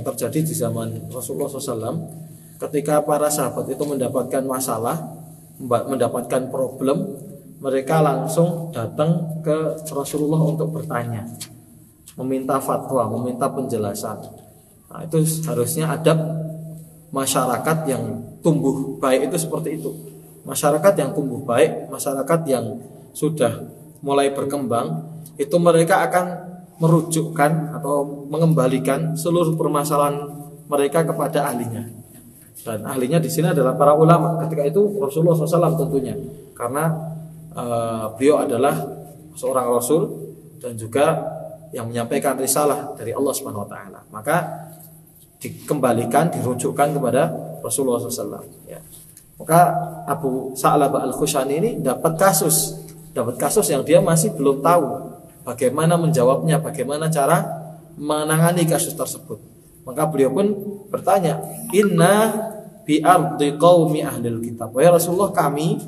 yang terjadi di zaman Rasulullah SAW, ketika para sahabat itu mendapatkan masalah, mendapatkan problem, mereka langsung datang ke Rasulullah untuk bertanya, meminta fatwa, meminta penjelasan. Nah, itu harusnya adab masyarakat yang tumbuh baik itu seperti itu. Masyarakat yang tumbuh baik, masyarakat yang sudah mulai berkembang, itu mereka akan merujukkan atau mengembalikan seluruh permasalahan mereka kepada ahlinya. Dan ahlinya di sini adalah para ulama. Ketika itu Rasulullah SAW tentunya, karena beliau adalah seorang rasul dan juga yang menyampaikan risalah dari Allah Subhanahu wa taala. Maka dikembalikan, dirujukkan kepada Rasulullah SAW. Ya. Maka Abu Sa'labah Al-Khushani ini dapat kasus yang dia masih belum tahu bagaimana menjawabnya, bagaimana cara menangani kasus tersebut. Maka beliau pun bertanya, "Inna bi ardi qaumi ahlil kitab." Wahai Rasulullah, kami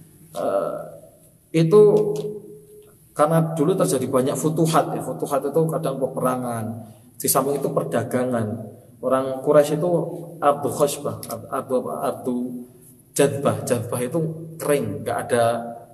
itu karena dulu terjadi banyak futuhat, ya. Futuhat itu kadang peperangan, di samping itu perdagangan. Orang Quraisy itu ardu khosbah, ardu jadbah. Jadbah itu kering, nggak ada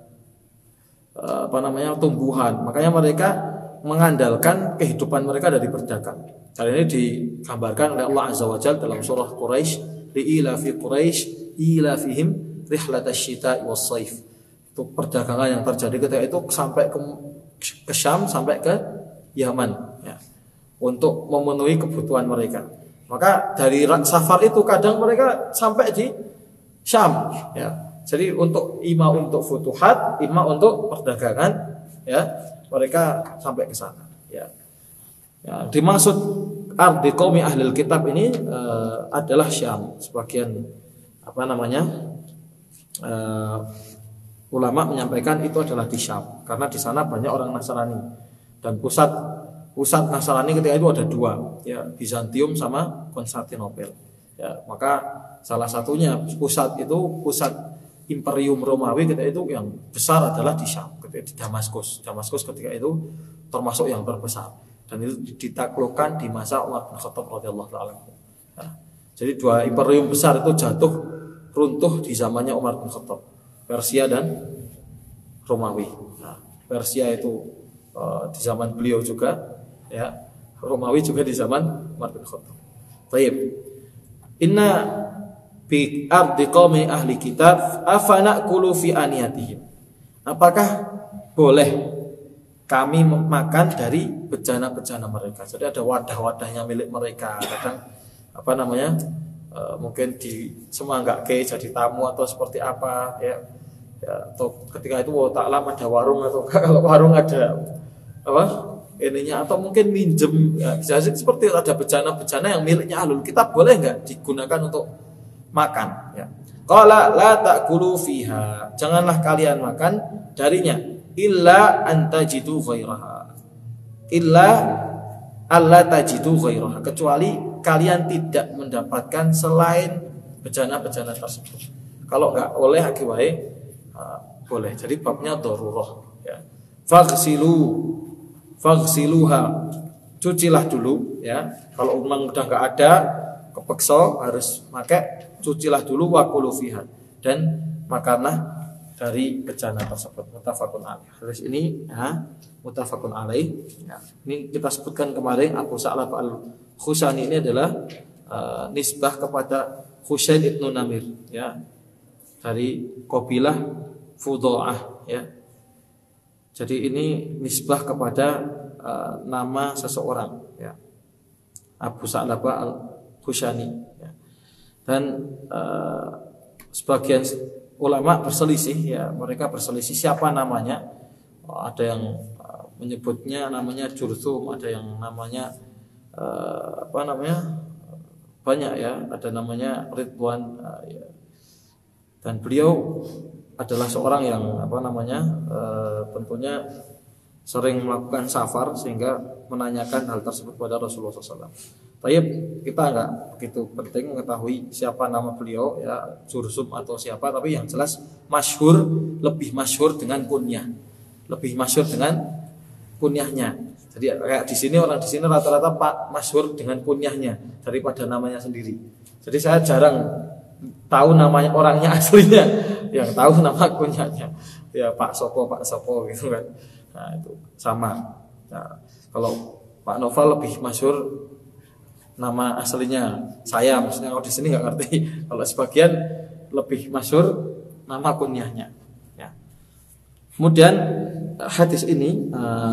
tumbuhan. Makanya mereka mengandalkan kehidupan mereka dari berdagang. Hal ini digambarkan oleh Allah Azza wa Jalla dalam surah Quraisy, li'ila fi Quraisy ila fihim rihlatash syita'i was-shaif. Itu perdagangan yang terjadi ketika itu sampai ke Syam, sampai ke Yaman, ya, untuk memenuhi kebutuhan mereka. Maka dari safar itu kadang mereka sampai di Syam, ya. Jadi untuk futuhat, untuk perdagangan, ya, mereka sampai ke sana, ya. Ya, dimaksud ardi qaumi ahlil kitab ini adalah Syam. Sebagian ulama menyampaikan itu adalah di Syam, karena di sana banyak orang Nasrani dan pusat Nasrani ketika itu ada dua, ya, Bizantium sama Konstantinopel. Ya, maka salah satunya pusat Imperium Romawi ketika itu yang besar adalah di Syam, ketika di Damaskus. Damaskus ketika itu termasuk yang terbesar dan itu ditaklukkan di masa Umar bin Khattab radhiyallahu taala. Nah, jadi dua imperium besar itu runtuh di zamannya Umar bin Khattab, Persia dan Romawi. Nah, Persia itu di zaman beliau juga, ya, Romawi juga di zaman Umar bin Khattab. Baik. Inna bi ardi qaumi ahli kitab afanaqulu fi aniyatihim. Apakah boleh kami makan dari bejana-bejana mereka? Jadi ada wadah-wadahnya milik mereka. Kadang mungkin di semanggake jadi tamu atau seperti apa, ya. Ya, atau ketika itu taklam ada warung, atau kalau warung ada atau mungkin minjem, ya, jadi seperti ada bejana-bejana yang miliknya ahlul kitab, boleh nggak digunakan untuk makan, ya. Qala la ta'kulu fiha, janganlah kalian makan darinya, illa antajidu ghairaha, illa alla tajidu ghairaha, kecuali kalian tidak mendapatkan selain bejana-bejana tersebut. Kalau nggak oleh akiwai boleh. Jadi babnya darurah, ya. Faghsiluha, cucilah dulu, ya. Kalau memang udah nggak ada, kepeksa harus pakai, cucilah dulu, wakulu fiha, dan makanlah dari bejana tersebut. Muttafaqun alaih. Hadis ini muttafaqun alaih. Ya. Ini kita sebutkan kemarin, Abu Sa'labah Al-Khushani ini adalah nisbah kepada Husain ibnu Namir, ya, dari kabilah Fudha'ah, ya. Jadi ini nisbah kepada nama seseorang, ya, Abu Sa'labah Al-Khushani, ya. Dan sebagian ulama berselisih, ya, mereka berselisih siapa namanya. Ada yang menyebutnya namanya Jurthum, ada yang namanya banyak, ya, ada namanya Ridwan, ya. Dan beliau adalah seorang yang tentunya sering melakukan safar sehingga menanyakan hal tersebut kepada Rasulullah SAW. Tapi kita nggak begitu penting mengetahui siapa nama beliau, ya, Jursum atau siapa, tapi yang jelas lebih masyhur dengan kunyah, lebih masyhur dengan kunyahnya. Jadi kayak di sini orang di sini rata-rata Pak masyhur dengan kunyahnya daripada namanya sendiri. Jadi saya jarang tahu namanya orangnya aslinya, yang tahu nama kunyahnya ya Pak Sopo gitu kan. Nah itu sama. Nah, kalau Pak Novel lebih masyhur nama aslinya saya, maksudnya kalau di sini nggak ngerti. Kalau sebagian lebih masyhur nama kunyahnya. Ya. Kemudian hadis ini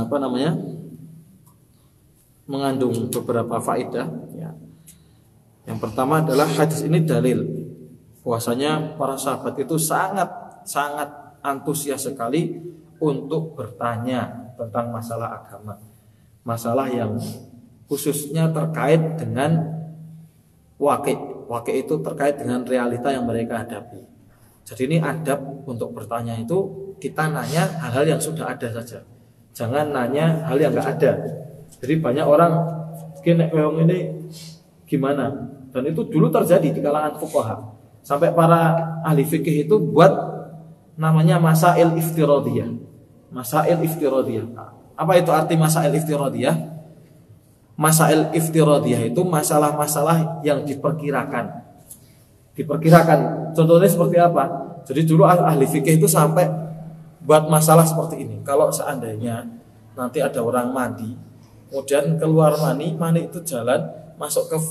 mengandung beberapa faedah. Ya. Yang pertama adalah hadis ini dalil bahwasanya para sahabat itu sangat antusias sekali untuk bertanya tentang masalah agama, masalah yang khususnya terkait dengan waqi itu terkait dengan realita yang mereka hadapi. Jadi ini adab untuk bertanya itu kita nanya hal-hal yang sudah ada saja, jangan nanya hal yang nggak ada. Jadi banyak orang kene ini gimana, dan itu dulu terjadi di kalangan fuqaha sampai para ahli fikih itu buat namanya masail iftiradiyah. Apa itu arti masail iftiradiyah? Masail iftiradiyah itu masalah-masalah yang diperkirakan. Contohnya seperti apa? Jadi dulu ahli fikih itu sampai buat masalah seperti ini. Kalau seandainya nanti ada orang mandi, kemudian keluar mani itu jalan masuk ke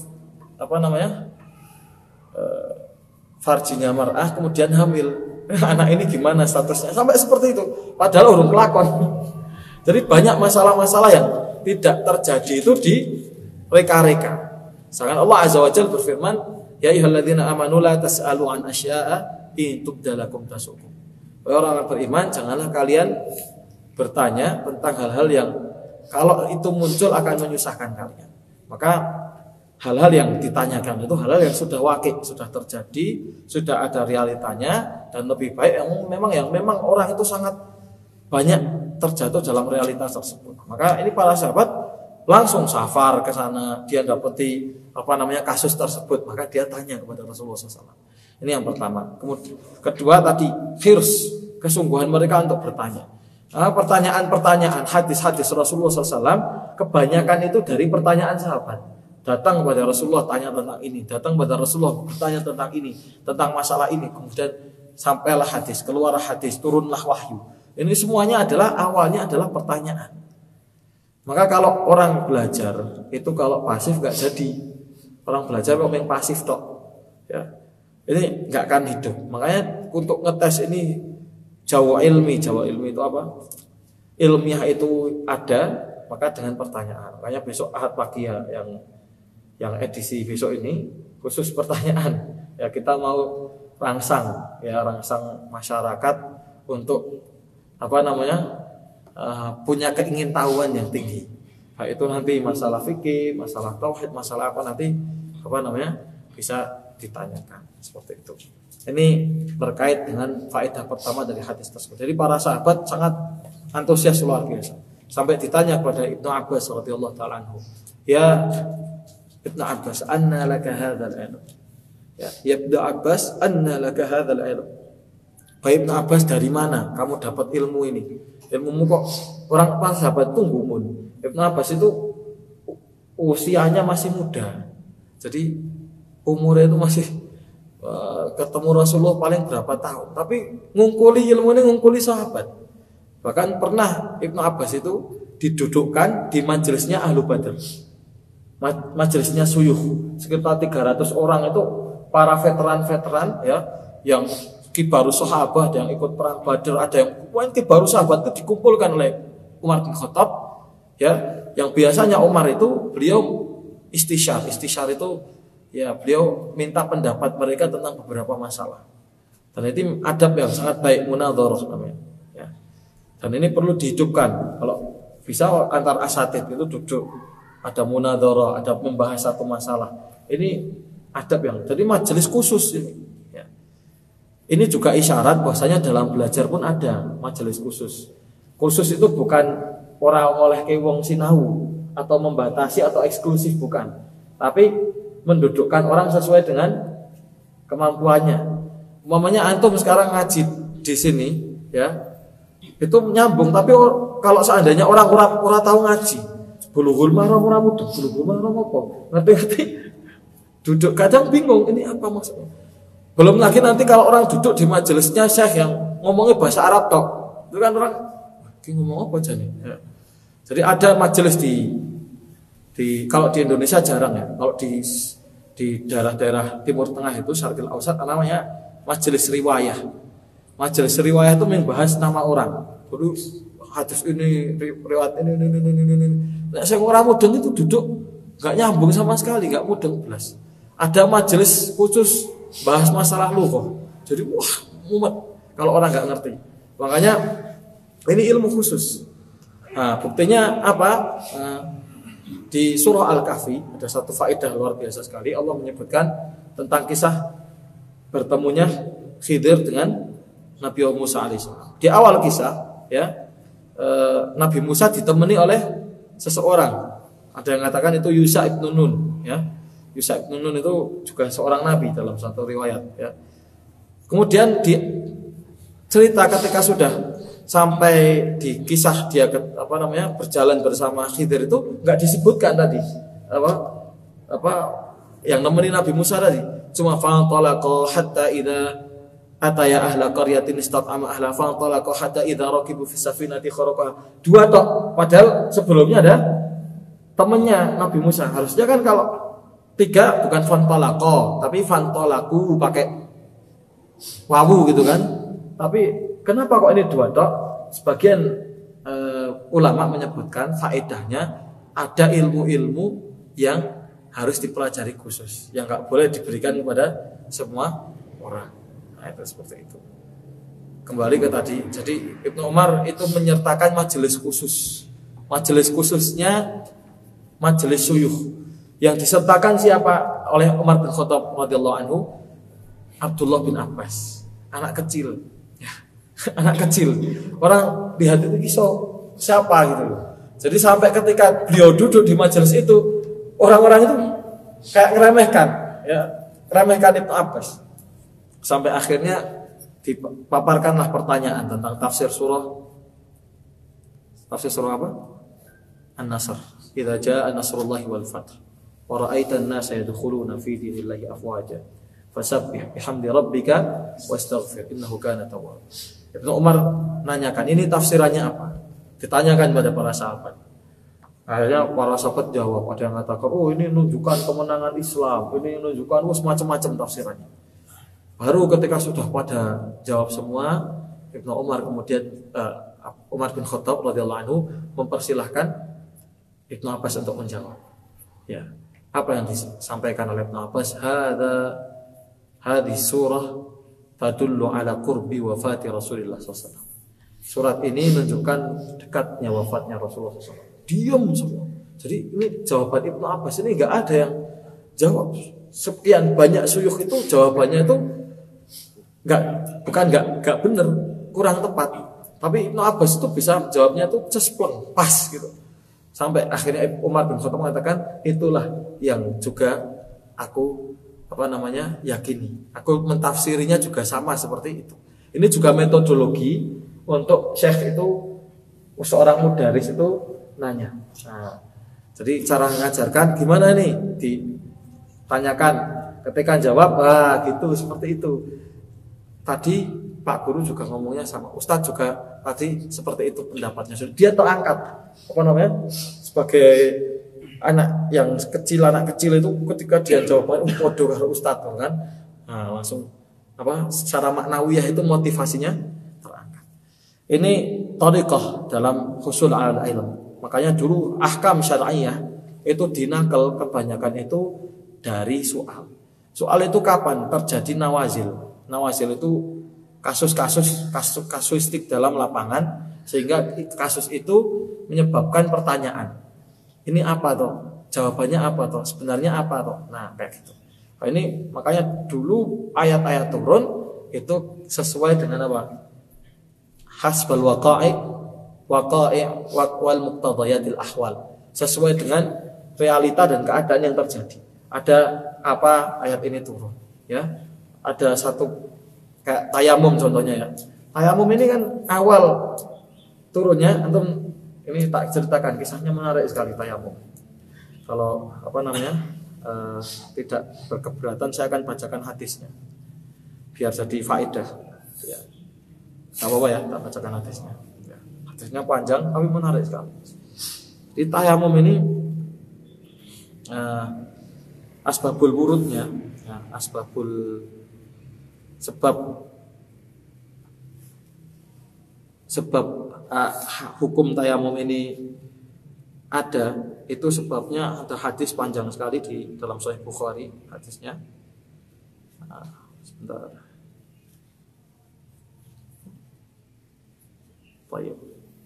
farjinya mar'ah, kemudian hamil. Anak ini gimana statusnya? Sampai seperti itu. Padahal urung kelakon. Jadi banyak masalah-masalah yang tidak terjadi itu direka-reka. Sedangkan Allah Azza wa Jalla berfirman, ya ayyuhalladzina amanu la tas'alu an asya'a in tubdalakum tasukum. Wahai orang beriman, janganlah kalian bertanya tentang hal-hal yang kalau itu muncul akan menyusahkan kalian. Maka hal-hal yang ditanyakan itu hal-hal yang sudah waqi', sudah terjadi, sudah ada realitanya, dan lebih baik yang memang orang itu sangat banyak terjatuh dalam realitas tersebut. Maka ini para sahabat langsung safar ke sana, dia dapati kasus tersebut, maka dia tanya kepada Rasulullah SAW. Ini yang pertama. Kemudian kedua tadi hirs, kesungguhan mereka untuk bertanya. Pertanyaan-pertanyaan hadis-hadis Rasulullah SAW kebanyakan itu dari pertanyaan sahabat. Datang kepada Rasulullah tanya tentang ini, datang kepada Rasulullah bertanya tentang ini, tentang masalah ini, kemudian sampailah hadis, keluar hadis, turunlah wahyu. Ini semuanya awalnya adalah pertanyaan. Maka kalau orang belajar itu kalau pasif nggak jadi. Orang belajar kalau yang pasif tok, ya ini nggak akan hidup. Makanya untuk ngetes ini Jawa ilmi itu apa? Ilmiah itu ada, maka dengan pertanyaan. Makanya besok Ahad pagi ya yang edisi besok ini khusus pertanyaan. Ya kita mau rangsang masyarakat untuk punya keingintahuan yang tinggi. Baik itu nanti masalah fikih, masalah tauhid, masalah nanti bisa ditanyakan seperti itu. Ini terkait dengan faedah pertama dari hadis tersebut. Jadi para sahabat sangat antusias luar biasa. Sampai ditanya kepada Ibnu Abbas radhiyallahu taala anhu, "Ya Ibnu Abbas, anna laka hadzal ilm?" Ya Ibnu Abbas, "Anna laka hadzal ilm?" Baik Ibnu Abbas, dari mana kamu dapat ilmu ini? Ilmumu kok orang para sahabat itu gumun. Ibnu Abbas itu usianya masih muda. Jadi umurnya itu masih ketemu Rasulullah paling berapa tahun. Tapi ngungkuli ilmunya ngungkuli sahabat. Bahkan pernah Ibnu Abbas itu didudukkan di majelisnya Ahlu Badr. Majelisnya Suyuh. Sekitar 300 orang itu para veteran-veteran ya yang kibarus sahabat yang ikut perang Badar, ada yang kibarus sahabat itu dikumpulkan oleh Umar bin Khattab ya, yang biasanya Umar itu beliau istisyar itu ya beliau minta pendapat mereka tentang beberapa masalah. Dan itu adab yang sangat baik, munadharah namanya ya. Dan ini perlu dihidupkan. Kalau bisa antar asatid itu duduk, ada munadharah, ada membahas satu masalah. Ini adab yang jadi majelis khusus ini. Ini juga isyarat bahwasanya dalam belajar pun ada majelis khusus. Khusus itu bukan orang oleh ke wong sinau atau membatasi atau eksklusif, bukan. Tapi mendudukkan orang sesuai dengan kemampuannya. Umpamanya antum sekarang ngaji di sini ya. Itu nyambung, tapi kalau seandainya orang tahu ngaji, Bulughul maram ora mudeng, bulughul maram apa? Ngerti-ngerti duduk kadang bingung ini apa maksudnya. Belum lagi nanti kalau orang duduk di majelisnya syekh yang ngomongnya bahasa Arab tok. Itu kan orang ngomong apa aja nih. Ya. Jadi ada majelis di kalau di Indonesia jarang ya. Kalau di daerah-daerah Timur Tengah itu Syarqil Ausat namanya majelis riwayah. Majelis riwayah itu membahas nama orang. Jadi hadis ini riwayat ini. Nah, saya orang mudeng itu duduk nggak nyambung sama sekali, nggak mudeng belas. Ada majelis khusus bahas masalah lughah. Jadi wah mumet kalau orang nggak ngerti. Makanya ini ilmu khusus. Nah, buktinya apa? Di surah Al-Kahfi ada satu faedah luar biasa sekali. Allah menyebutkan tentang kisah bertemunya Khidir dengan Nabi Musa alaihissalam. Di awal kisah, ya, Nabi Musa ditemani oleh seseorang. Ada yang mengatakan itu Yusha ibn Nun, ya. Yusha ibn Nun itu juga seorang nabi dalam satu riwayat, ya. Kemudian di cerita ketika sudah sampai di kisah dia berjalan bersama Khidir itu nggak disebutkan tadi apa yang nemenin Nabi Musa tadi, cuma fantalaqa hatta idza ataya ahla qaryatin istat'ama ahla fantalaqa hatta idza raqibu fis safinati kharaqaha. Dua tok, padahal sebelumnya ada temannya Nabi Musa. Harusnya kan kalau tiga bukan fantalaqa tapi fantalaku pakai wawu gitu kan. Tapi kenapa kok ini dua tok? Sebagian ulama menyebutkan faedahnya ada ilmu-ilmu yang harus dipelajari khusus, yang nggak boleh diberikan kepada semua orang. Nah, itu seperti itu. Kembali ke tadi, jadi Ibnu Umar itu menyertakan majelis khusus. Majelis khususnya majelis suyuh. Yang disertakan siapa? Oleh Umar bin Khattab radhiyallahu anhu, Abdullah bin Abbas, anak kecil. Anak kecil, orang lihat itu iso siapa gitu loh. Jadi sampai ketika beliau duduk di majelis itu, orang-orang itu kayak ngeremehkan, ya, ngeremehkan Ibnu Abbas. Sampai akhirnya dipaparkanlah pertanyaan tentang tafsir surah apa? An-Nasr. Idza jaa nasrullahi wal fath wa ra'aitan nasa yadkhuluna fi dinillahi afwaja fasabbih bihamdi rabbika wastaghfir innahu kana tawwab. Ibnu Umar nanyakan, ini tafsirannya apa? Ditanyakan pada para sahabat. Akhirnya para sahabat jawab, ada yang mengatakan, oh ini menunjukkan kemenangan Islam, ini menunjukkan macam-macam tafsirannya. Baru ketika sudah pada jawab semua, Ibnu Umar kemudian Umar bin Khattab radhiyallahu anhu mempersilahkan Ibnu Abbas untuk menjawab. Ya, apa yang disampaikan oleh Ibnu Abbas? Hadis surah tadullu ala qurbi wafati Rasulullah SAW. Surat ini menunjukkan dekatnya wafatnya Rasulullah SAW. Diam semua. Jadi ini jawaban Ibnu Abbas ini nggak ada yang jawab. Sekian banyak suyuh itu jawabannya itu bukan nggak benar, kurang tepat. Tapi Ibnu Abbas itu bisa jawabnya itu cespleng, pas gitu. Sampai akhirnya Umar bin Khattab mengatakan, itulah yang juga aku yakini. Aku mentafsirinya juga sama seperti itu. Ini juga metodologi untuk syekh itu, seorang mudaris itu nanya. Nah, jadi cara mengajarkan gimana nih? Ditanyakan, ketika jawab, gitu seperti itu. Tadi Pak Guru juga ngomongnya sama, Ustadz juga tadi seperti itu pendapatnya. Dia terangkat sebagai anak kecil itu ketika dia jawaban podo karo ustaz kan, nah, langsung secara maknawiyah itu motivasinya terangkat. Ini thariqah dalam husul al ilm. Makanya dulu ahkam syar'iyah itu dinakal kebanyakan itu dari soal. Soal itu kapan terjadi nawazil? Nawazil itu kasusistik dalam lapangan, sehingga kasus itu menyebabkan pertanyaan. Ini apa toh? Jawabannya apa toh? Sebenarnya apa toh? Nah, kayak gitu. Nah, ini makanya dulu ayat-ayat turun itu sesuai dengan apa? Hasbal waqa'i wal muqtadayatil ahwal. Sesuai dengan realita dan keadaan yang terjadi. Ada apa ayat ini turun, ya? Ada satu kayak tayamum contohnya ya. Tayamum ini kan awal turunnya antum Ini tak ceritakan, kisahnya menarik sekali tayamum. Kalau tidak berkeberatan, saya akan bacakan hadisnya biar jadi faedah. Ya. Gak apa-apa ya, tak bacakan hadisnya. Ya. Hadisnya panjang tapi menarik sekali. Di tayamum ini asbabul wurudnya, ya, sebab hukum tayamum ini ada, itu sebabnya ada hadis panjang sekali di dalam Sahih Bukhari hadisnya. Sebentar. Baik.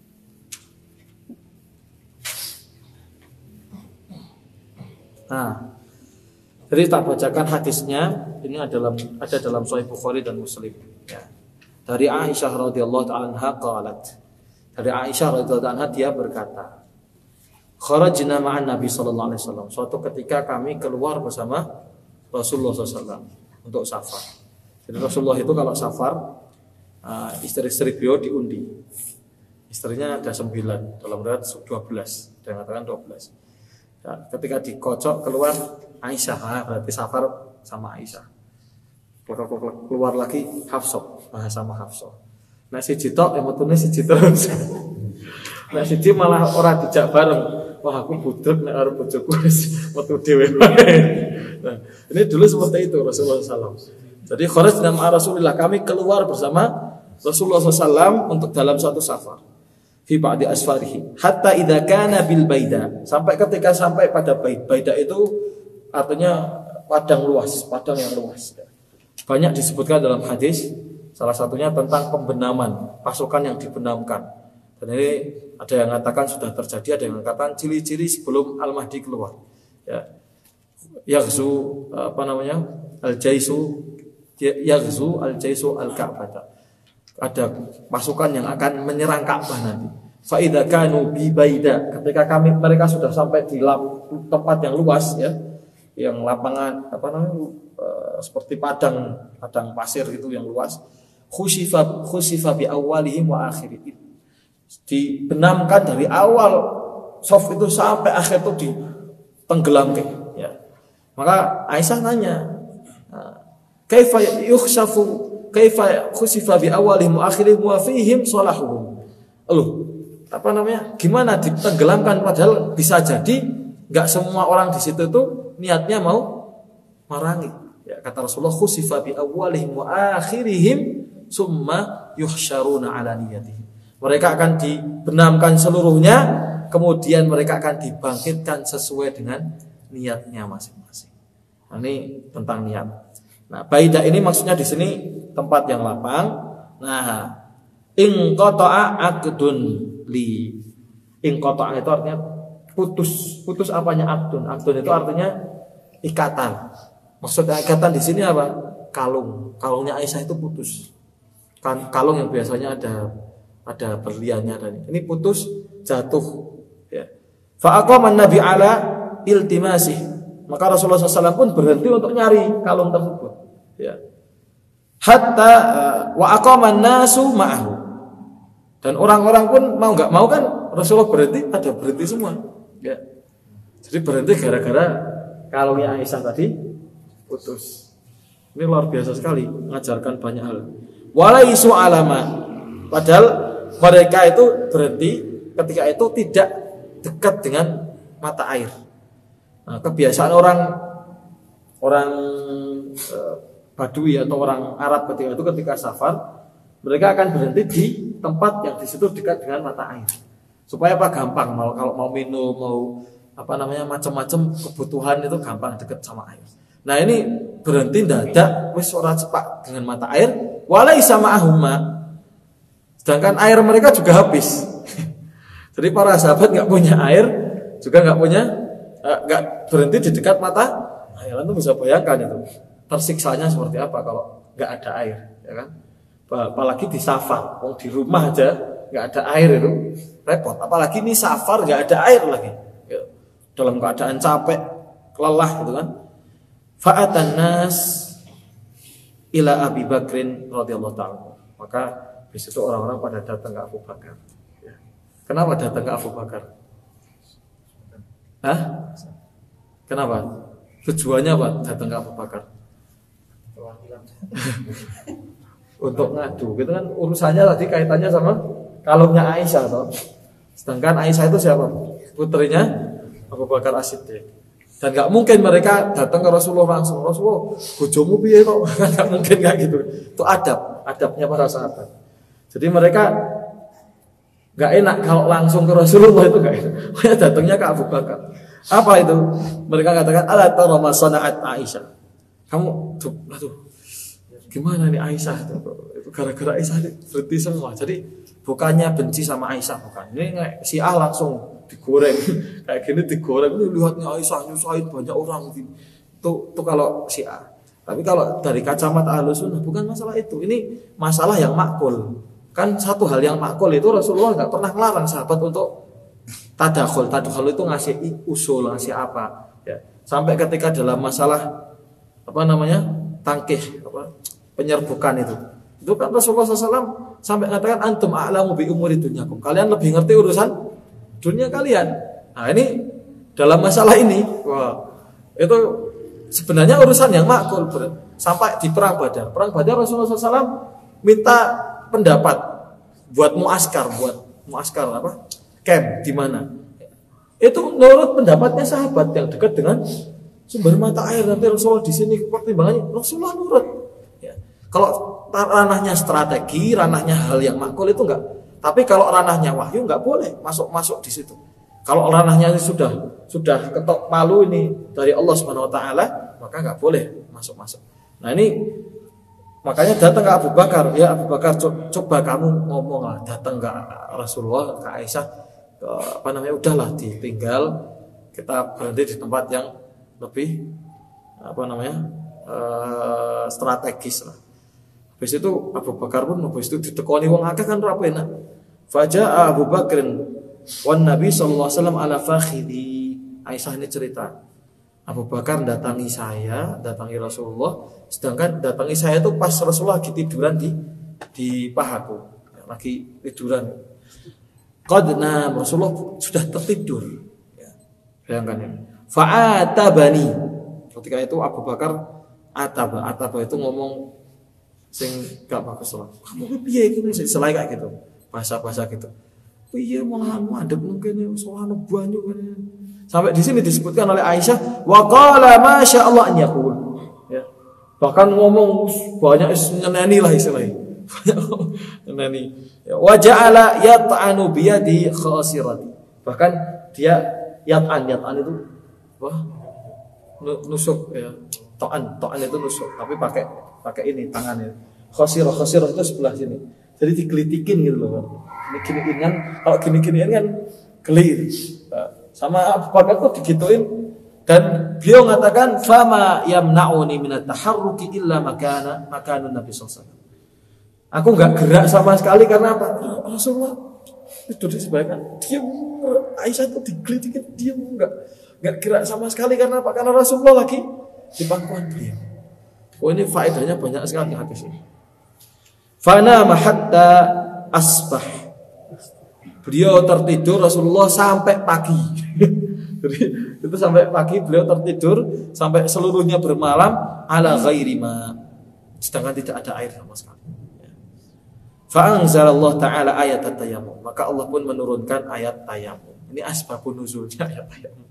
Jadi tak bacakan hadisnya. Ini ada dalam Sahih Bukhari dan Muslim. Ya. Dari Aisyah radhiyallahu ta'ala anha qalat. Dari Aisyah radhiyallahu anha dia berkata, kharajna ma'an Nabi sallallahu alaihi wasallam. Suatu ketika kami keluar bersama Rasulullah SAW untuk safar. Jadi Rasulullah itu kalau safar, istri-istri beliau diundi. Istrinya ada 9, dalam riwayat 12, ada yang mengatakan 12. Ya, ketika dikocok keluar Aisyah, berarti safar sama Aisyah. Keluar lagi Hafsah, sama Hafsah. Nah siji tok emotune siji terus. Nah siji malah ora dijak bareng. Wah aku budek nek arep bojoku wis metu dhewe wae. Nah, ini dulu seperti itu Rasulullah SAW. Jadi kharajna ma'a Rasulillah, kami keluar bersama Rasulullah SAW untuk dalam suatu safar. Fi ba'di asfarihi hatta idza kana bil baida, sampai ketika sampai pada baida itu artinya padang yang luas. Banyak disebutkan dalam hadis, salah satunya tentang pembenaman, pasukan yang dibenamkan. Dan ini ada yang mengatakan sudah terjadi, ada yang mengatakan ciri-ciri sebelum Al-Mahdi keluar. Ya. Yaghzu al-jaisu al-Ka'bah. Ada pasukan yang akan menyerang Ka'bah nanti. Fa idza kanu bi baida, ketika mereka sudah sampai di tempat yang luas ya, yang lapangan seperti padang pasir itu yang luas. Khusifa bi awwalihim wa akhirihim. Dibenamkan dari awal soft itu sampai akhir itu ditenggelamkan ya. Maka Aisyah nanya, kaifa khusifa bi awalihim wa akhirihim wa fihim salahuhum. Gimana ditenggelamkan, padahal bisa jadi enggak semua orang di situ tuh niatnya mau merangi. Ya, kata Rasulullah, khusifa bi awalihim wa akhirihim summa yuhsyaruna ala niyatihim. Mereka akan dibenamkan seluruhnya, kemudian mereka akan dibangkitkan sesuai dengan niatnya masing-masing. Nah, ini tentang niat. Nah, baida ini maksudnya di sini tempat yang lapang. Nah, inqata'a aqdun li. Inqata'a itu artinya putus. Putus apanya aqdun? Aqdun itu artinya ikatan. Maksudnya ikatan di sini apa? Kalung. Kalungnya Aisyah itu putus. Kalung yang biasanya ada berliannya dan ini putus, jatuh ya. Fa aqama Nabi ala iltimasih, maka Rasulullah SAW pun berhenti untuk nyari kalung tersebut ya. Hatta wa aqama nasu ma'ahu, dan orang-orang pun mau nggak mau kan Rasulullah berhenti semua ya. Jadi berhenti gara-gara kalungnya Aisyah tadi putus. Ini luar biasa sekali, mengajarkan banyak hal. Walaisu alama, padahal mereka itu berhenti ketika itu tidak dekat dengan mata air. Nah, kebiasaan orang Badui atau orang Arab ketika safar, mereka akan berhenti di tempat yang di situ dekat dengan mata air. Supaya gampang, kalau mau minum, mau macam-macam kebutuhan itu gampang dekat sama air. Nah ini berhenti dadak wis ora cepak dengan mata air, walaisa ma'ahuma. Sedangkan air mereka juga habis. Jadi para sahabat nggak punya air, juga nggak berhenti di dekat mata air. Itu bisa bayangkan itu tersiksanya seperti apa kalau nggak ada air, ya kan? Apalagi di safar, di rumah aja nggak ada air itu repot. Apalagi ini safar nggak ada air lagi, ya. Dalam keadaan capek, lelah gitu kan. Fa'atan nas ila Abi Bakrin radhiyallahu ta'ala. Maka di situ orang-orang pada datang ke Abu Bakar. Ya. Kenapa datang ke Abu Bakar? Hah? Kenapa? Tujuannya apa datang ke Abu Bakar? Untuk ngadu, gitu kan urusannya tadi kaitannya sama kalungnya Aisyah toh. Sedangkan Aisyah itu siapa? Putrinya Abu Bakar As-Siddiq. Dan nggak mungkin mereka datang ke Rasulullah langsung, Rasulullah, bojomu piye kok? Nggak mungkin kayak gitu. Itu adabnya para sahabat. Jadi mereka nggak enak kalau langsung ke Rasulullah, itu nggak enak. Mereka datangnya ke Abu Bakar. Apa itu? Mereka katakan, ala tara ma sana'at Aisyah. Kamu, aduh, gimana nih Aisyah? Itu gara-gara Aisyah berhenti semua. Jadi bukannya benci sama Aisyah, bukan. Ini si A langsung digoreng kayak gini, digoreng ini lihatnya Aisyah nyusahin banyak orang itu kalau si A. Tapi kalau dari kacamata Ahlussunnah bukan masalah itu, ini masalah yang makul. Kan satu hal yang makul itu Rasulullah nggak pernah melarang sahabat untuk tadakhul itu ngasih usul, ngasih apa ya. Sampai ketika dalam masalah apa namanya tangkih penyerbukan itu kan Rasulullah SAW sampai mengatakan antum a'lamu bi umuri dunyakum, kalian lebih ngerti urusan dunia kalian. Nah ini dalam masalah ini, wah, itu sebenarnya urusan yang makul. Sampai di perang Badar Rasulullah SAW minta pendapat buat muaskar apa? Camp di mana? Itu menurut pendapatnya sahabat yang dekat dengan sumber mata air. Nanti Rasulullah di sini pertimbangannya Rasulullah nurut. Ya. Kalau ranahnya strategi, ranahnya hal yang makul itu enggak. Tapi kalau ranahnya wahyu nggak boleh masuk di situ. Kalau ranahnya sudah ketok palu ini dari Allah Subhanahu Wa Taala, maka nggak boleh masuk. Nah ini makanya datang ke Abu Bakar, ya Abu Bakar coba kamu ngomong lah, datang ke Rasulullah, ke Aisyah, udahlah ditinggal, kita berhenti di tempat yang lebih strategis lah. Habis itu Abu Bakar pun habis itu ditekoni wong akeh kan ora enak. Faja'a Abu Bakrin wan Nabi sallallahu alaihi wasallam ala fakhidi. Aisyah ini cerita. Abu Bakar datangi Rasulullah, sedangkan datangi saya itu pas Rasulullah lagi tiduran di pahaku, lagi tiduran. Qadna Rasulullah sudah tertidur. Ya. Bayangkan ya. Fa'atabani. Ketika itu Abu Bakar ataba itu ngomong sing gak bagus lah. Kamu piye iki selai kayak gitu. Bahasa-bahasa gitu. Piye malah madhep mungkin soalnya banyu kan. Sampai di sini disebutkan oleh Aisyah wa qala masya Allah an yaqul. Ya. Bahkan ngomong banyak nyeneni lah istilahnya. Nyeneni. Wa ja'ala yat'anu bi yadi khasirati. Bahkan dia yat'an itu nusuk ya. To'an itu nusuk, tapi pakai ini tangannya. Khosirah itu sebelah sini. Jadi digelitikin gitu loh. Ini gini kan, kalau gini kan gelir. Sama Abu Bakar tuh digituin dan beliau mengatakan fama yamna'uni minat taharruki illa makanun Nabi sallallahu alaihi wasallam. Aku enggak gerak sama sekali karena apa? Rasulullah itu di sebelah kan. Diam. Aisyah tuh digelitikin diam enggak gerak sama sekali karena apa? Karena Rasulullah lagi di pangkuan beliau. Oh ini faedahnya banyak sekali hadis ini. Fanama hatta asbah. Beliau tertidur Rasulullah sampai pagi. Jadi itu sampai pagi beliau tertidur sampai seluruhnya bermalam ala ghairi ma. Sedangkan tidak ada air sama sekali. Fa anzalallahu ta'ala ayat at-tayammum. Maka Allah pun menurunkan ayat tayammum. Ini asbabun nuzulnya ayat tayammum.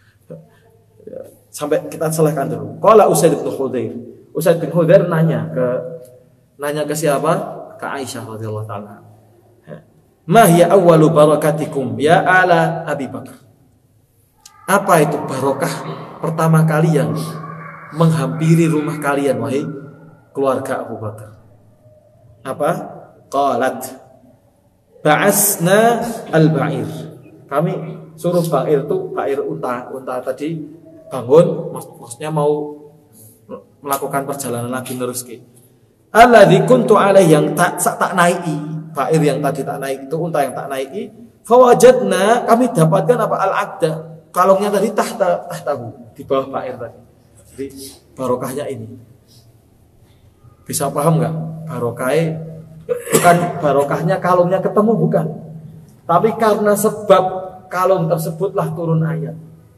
Sampai kita selesaikan dulu. Qala Usaid bin Khudair. Usaid bin Khudair nanya ke siapa? Ke Aisyah radhiyallahu taala. Ma hiya awwalu barakatikum ya ala Abi Bakar. Apa itu barokah pertama kali yang menghampiri rumah kalian wahai keluarga Abu Bakar? Apa? Qalat ba'asna al-ba'ir. Kami suruh ba'ir itu ba'ir unta tadi bangun, maksudnya mau melakukan perjalanan lagi neruski. Alladzi kuntu alaihi yang tak naiki, ba'ir yang tadi tak naik itu unta yang tak naiki. Fawajadna kami dapatkan apa al-aqda, kalungnya tadi tahtahu di bawah ba'ir tadi. Jadi barokahnya ini. Bisa paham enggak? Barokahnya bukan barokahnya kalungnya ketemu bukan. Tapi karena sebab kalung tersebutlah turun ayat.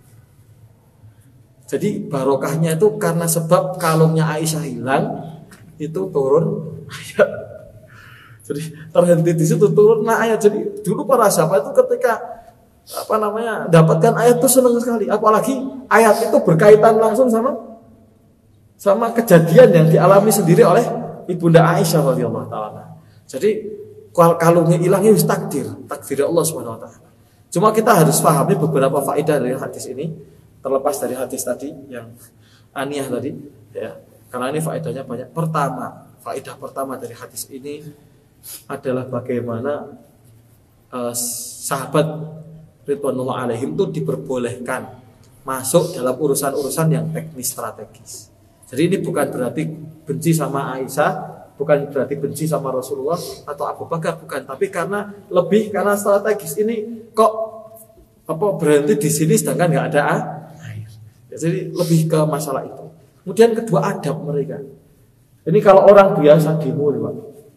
Jadi barokahnya itu karena sebab kalungnya Aisyah hilang, itu turun ayat. Jadi terhenti di situ turun ayat. Jadi dulu para sahabat itu ketika dapatkan ayat itu senang sekali. Apalagi ayat itu berkaitan langsung sama kejadian yang dialami sendiri oleh Ibunda Aisyah radhiyallahu taala. Jadi kalungnya hilangnya wis takdir Allah Subhanahu wa taala. Cuma kita harus pahami beberapa faedah dari hadis ini, terlepas dari hadis tadi yang aniyah tadi ya. Karena ini faedahnya banyak. Faedah pertama dari hadis ini adalah bagaimana sahabat ridwanullah alaihim itu diperbolehkan masuk dalam urusan-urusan yang teknis strategis. Jadi ini bukan berarti benci sama Aisyah, bukan berarti benci sama Rasulullah atau Abu Bakar, bukan. Tapi karena strategis ini kok berhenti di sini sedangkan nggak ada air. Jadi lebih ke masalah itu. Kemudian kedua, adab mereka. Ini kalau orang biasa demo nih Pak.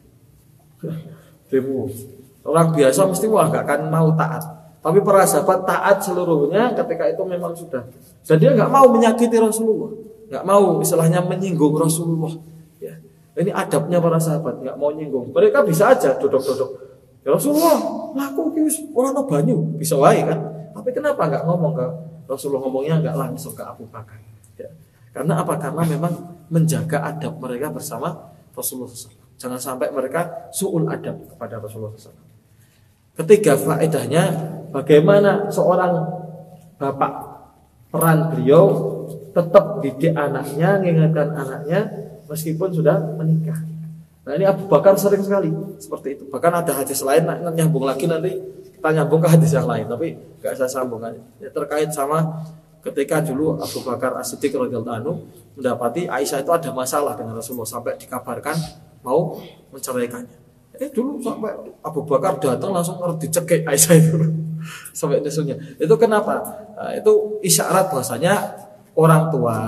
Demo. Orang biasa mesti nggak akan mau taat. Tapi para sahabat taat seluruhnya ketika itu memang sudah. Dan dia nggak mau menyakiti Rasulullah, nggak mau istilahnya menyinggung Rasulullah. Ya. Ini adabnya para sahabat, nggak mau nyinggung. Mereka bisa aja duduk-duduk. Ya Rasulullah, laku kius orang banyu bisa wae kan. Tapi kenapa nggak ngomong ke Rasulullah, ngomongnya nggak langsung ke Abu Bakar? Ya. Karena apa? Karena memang menjaga adab mereka bersama Rasulullah SAW. Jangan sampai mereka su'ul adab kepada Rasulullah SAW. Ketiga faedahnya, bagaimana seorang bapak, peran beliau tetap didik anaknya, mengingatkan anaknya meskipun sudah menikah. Nah ini Abu Bakar sering sekali seperti itu. Bahkan ada hadis lain, nyambung lagi nanti kita nyambung ke hadis yang lain, tapi nggak saya sambungkan. Ya, terkait sama ketika dulu Abu Bakar As-Siddiq radhiyallahu anhu mendapati Aisyah itu ada masalah dengan Rasulullah sampai dikabarkan mau menceraikannya. Dulu sampai Abu Bakar datang langsung dicekik Aisyah itu sampai nisunya. Itu kenapa? Nah, itu isyarat bahwasanya orang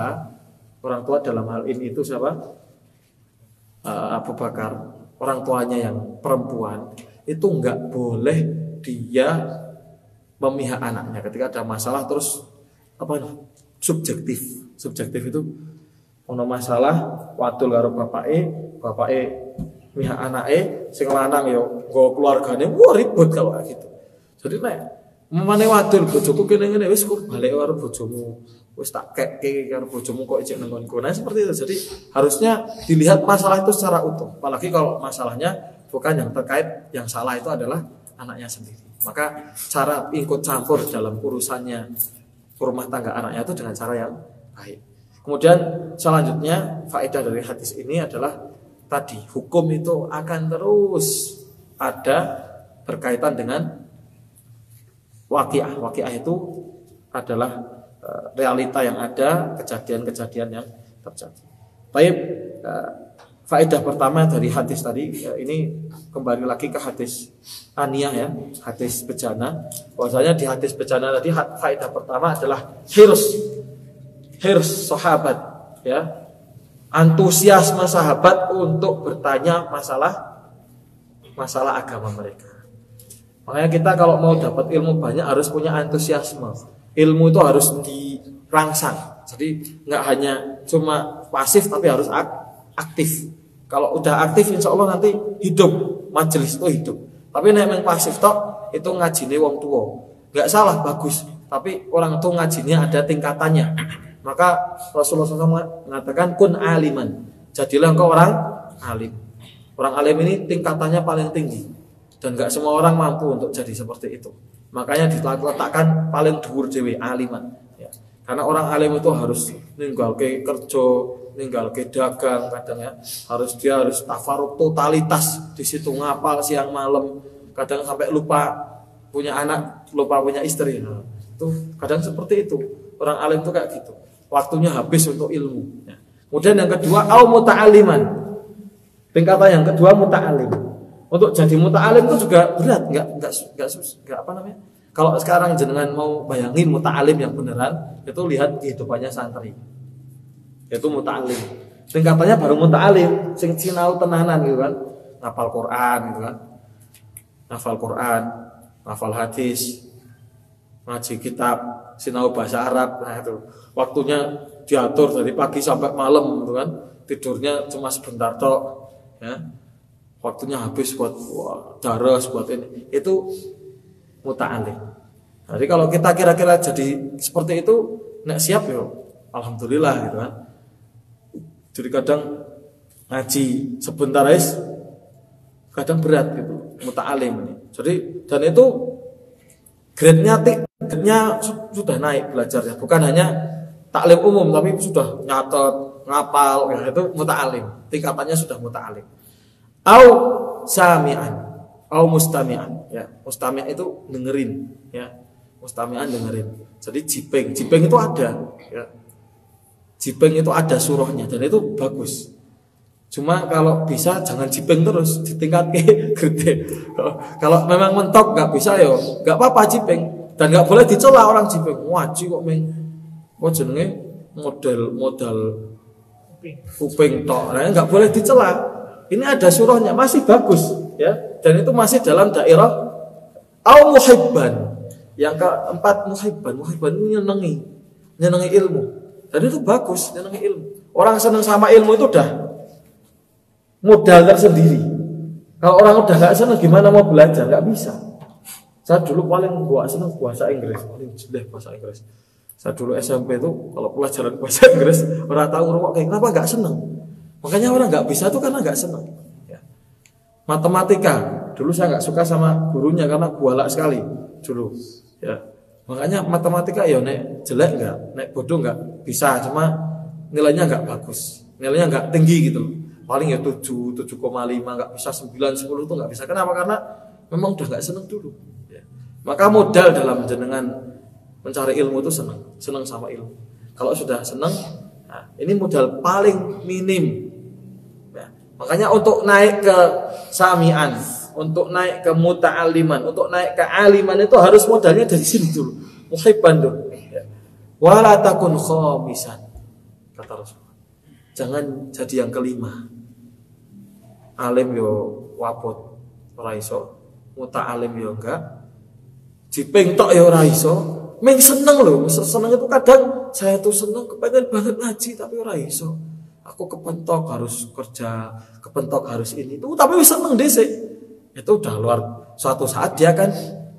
tua dalam hal ini itu siapa? Abu Bakar, orang tuanya yang perempuan itu nggak boleh dia memihak anaknya ketika ada masalah terus subjektif itu ono masalah wadul karo bapake mihak anake sing lanang yo nggo keluargane ribut kalau gitu. Jadi nek memane wadul bojoku kene-kene wis kok balik karo bojomu. Wis tak kekke karo bojomu kok ijek nang nggonku. Nah seperti itu. Jadi harusnya dilihat masalah itu secara utuh. Apalagi kalau masalahnya bukan yang terkait, yang salah itu adalah anaknya sendiri. Maka cara ikut campur dalam urusannya rumah tangga anaknya itu dengan cara yang baik. Kemudian selanjutnya faedah dari hadis ini adalah tadi hukum itu akan terus ada berkaitan dengan waqiah. Waqiah itu adalah realita yang ada, kejadian-kejadian yang terjadi. Baik, faedah pertama dari hadis tadi ini kembali lagi ke hadis aniyah ya, hadis bejana. Bahwasanya di hadis bejana tadi faedah pertama adalah hirs sahabat ya. Antusiasme sahabat untuk bertanya masalah agama mereka. Makanya kita kalau mau dapat ilmu banyak harus punya antusiasme. Ilmu itu harus dirangsang. Jadi nggak hanya cuma pasif tapi harus aktif. Kalau udah aktif insya Allah nanti hidup, majelis itu hidup. Tapi nek pasif tok itu ngajine wong tua. Nggak salah, bagus. Tapi orang tua ngajinya ada tingkatannya. Maka Rasulullah SAW mengatakan kun aliman, jadilah engkau orang alim. Orang alim ini tingkatannya paling tinggi dan nggak semua orang mampu untuk jadi seperti itu. Makanya diletakkan paling dhuwur dhewe aliman. Ya. Karena orang alim itu harus ninggal ke kerja, ninggal ke dagang kadang ya. Dia harus tafaruk totalitas di situ ngapal siang malam. Kadang sampai lupa punya anak, lupa punya istri. Nah, itu kadang seperti itu. Orang alim itu kayak gitu. Waktunya habis untuk ilmu. Ya. Kemudian yang kedua, au muta'aliman. Tingkatan yang kedua muta'alim. Untuk jadi muta'alim itu juga berat, enggak apa namanya? Kalau sekarang jenengan mau bayangin muta'alim yang beneran, itu lihat kehidupannya santri. Itu muta'alim. Tingkatannya baru muta'alim, sing sinau tenanan gitu kan. Ngapal Quran gitu kan. Hafal Quran. hafal hadis, ngaji kitab, sinau bahasa Arab. Nah itu waktunya diatur dari pagi sampai malam gitu kan. Tidurnya cuma sebentar tok ya. Waktunya habis buat daras buat ini. Itu muta'alim. Jadi kalau kita kira-kira jadi seperti itu, nek siap yo, alhamdulillah gitu kan. Jadi kadang ngaji sebentar aja kadang berat gitu, muta'alim ini. Jadi dan itu grade-nya sudah naik belajarnya, bukan hanya taklim umum tapi sudah nyatet, ngapal, ya, itu muta'alim. Tingkatannya sudah muta'alim. Au sami'an, au mustami'an, ya. Mustami' itu dengerin, ya. Mustami'an dengerin. Jadi jipeng itu ada, ya. Jipeng itu ada surahnya dan itu bagus. Cuma kalau bisa jangan jipeng terus, ditingkatke gede. Kalau memang mentok nggak bisa yo, nggak apa-apa jipeng dan nggak boleh dicela orang jipeng. Wajib kok kok jenenge modal kuping tok. Nah, nggak boleh dicela. Ini ada surahnya masih bagus, ya. Dan itu masih dalam daerah au muhibban. Yang keempat muhibban ini nyenengi ilmu. Dan itu bagus, nyenengi ilmu. Orang senang sama ilmu itu udah modal tersendiri. Kalau orang udah nggak senang gimana mau belajar? Nggak bisa. Saya dulu paling senang bahasa Inggris, paling jelek bahasa Inggris. Saya dulu SMP itu kalau pelajaran bahasa Inggris orang tahu kayak kenapa nggak senang. Makanya orang nggak bisa itu karena nggak senang. Ya. Matematika dulu saya nggak suka sama gurunya karena bualak sekali dulu. Ya. Makanya matematika ya nek jelek nggak, nek bodoh nggak bisa, cuma nilainya nggak bagus, nilainya nggak tinggi gitu. Paling ya 7, 7,5, nggak bisa 9, 10 itu nggak bisa. Kenapa? Karena memang udah nggak senang dulu. Ya. Maka modal dalam jenengan mencari ilmu itu senang sama ilmu. Kalau sudah senang, nah, ini modal paling minim. Ya. Makanya untuk naik ke sami'an, untuk naik ke muta'aliman, untuk naik ke aliman itu harus modalnya dari sini dulu. Muhibban dulu. Ya. Wala takun khamisan, kata Rasulullah. Jangan jadi yang kelima. Alim yo wapot ora iso, muta'alim yo enggak. Jipeng tok yo ora iso. Meng seneng loh, seneng itu kadang saya tuh seneng kepengen banget ngaji tapi ora iso. Aku kepentok harus kerja, kepentok harus ini itu, tapi seneng dhisik. Itu udah luar, suatu saat dia akan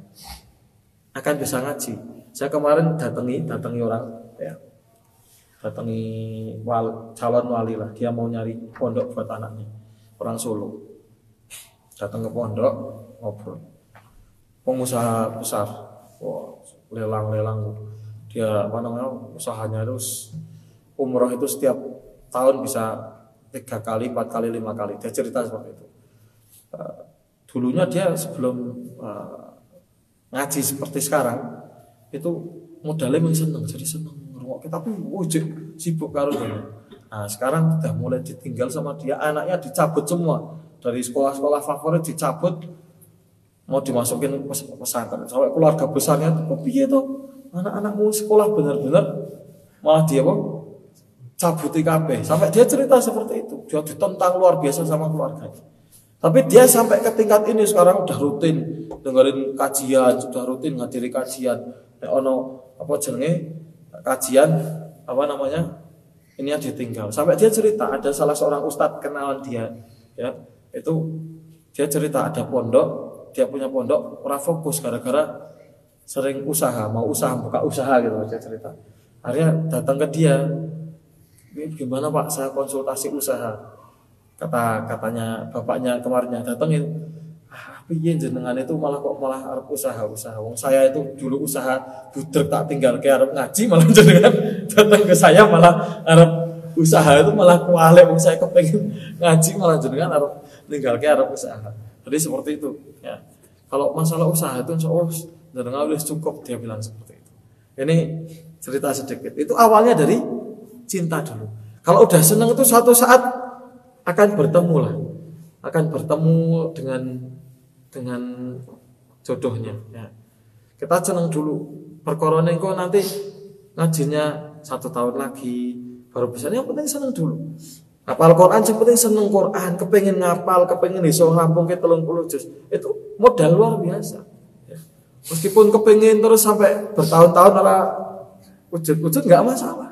bisa ngaji. Saya kemarin datangi orang, ya, datangi calon wali lah. Dia mau nyari pondok buat anaknya, orang Solo. Datang ke pondok ngobrol. Pengusaha besar, lelang-lelang dia usahanya terus umroh itu setiap tahun bisa 3 kali, 4 kali, 5 kali. Dia cerita seperti itu. Dulunya dia sebelum ngaji seperti sekarang itu modalnya memang seneng, jadi seneng ngerungok. Tapi sibuk karo dia. Nah sekarang udah mulai ditinggal sama dia, anaknya dicabut semua dari sekolah-sekolah favorit dicabut, mau dimasukin pesantren. Sampai keluarga besarnya kok piye tuh anak-anakmu sekolah benar-benar malah dia cabuti kabeh. Sampai dia cerita seperti itu. Dia ditentang luar biasa sama keluarganya. Tapi dia sampai ke tingkat ini sekarang udah rutin dengerin kajian, sudah rutin ngadiri kajian. Kajian ini yang ditinggal. Sampai dia cerita ada salah seorang ustadz kenalan dia, ya, itu dia cerita ada pondok, dia punya pondok ora fokus gara-gara sering mau buka usaha gitu dia cerita. Akhirnya datang ke dia, ini gimana Pak, saya konsultasi usaha. Katanya bapaknya kemarinnya datengin, piye jenengan itu malah arep usaha. Wong saya itu dulu usaha budrek tak tinggal ke arep ngaji, malah jenengan datang ke saya malah arep usaha itu malah kualek. Wong saya kepengen ngaji malah jenengan arep tinggal ke arep usaha. Jadi seperti itu ya. Kalau masalah usaha itu insyaallah jenengan wis cukup, dia bilang seperti itu. Ini cerita sedikit. Itu awalnya dari cinta dulu. Kalau udah senang itu suatu saat akan bertemu dengan jodohnya. Ya. Kita senang dulu. Perkorone kok nanti ngajinya 1 tahun lagi baru bisa. Yang penting senang dulu. Hafal Quran, yang penting senang Quran, kepengen ngapal, kepengen iso rampung ke 30 juz. Itu modal luar biasa. Ya. Meskipun kepingin terus sampai bertahun-tahun ora wujud-wujud nggak masalah.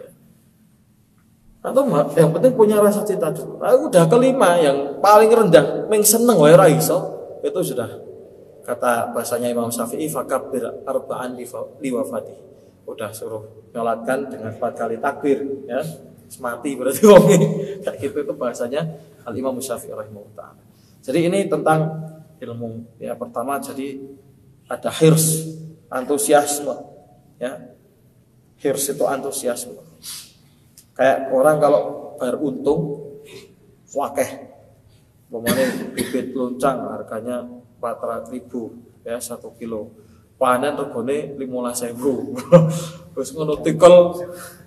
Atau yang penting punya rasa cinta dulu. Nah, udah kelima yang paling rendah, meng seneng wae ra iso, itu sudah kata bahasanya Imam Syafi'i fakabbir arba'an li wafati. Udah suruh nyolatkan dengan 4 kali takbir ya. Mati berarti wong kayak gitu, itu bahasanya Al Imam Syafi'i rahimahullah. Jadi ini tentang ilmu ya. Pertama jadi ada hirs, antusiasme ya. Hirs itu antusiasme. Kayak orang kalau bayar untung wakeh, umpamanya bibit loncang harganya 400.000 ya 1 kilo, panen regane 15.000. Terus ngono tikel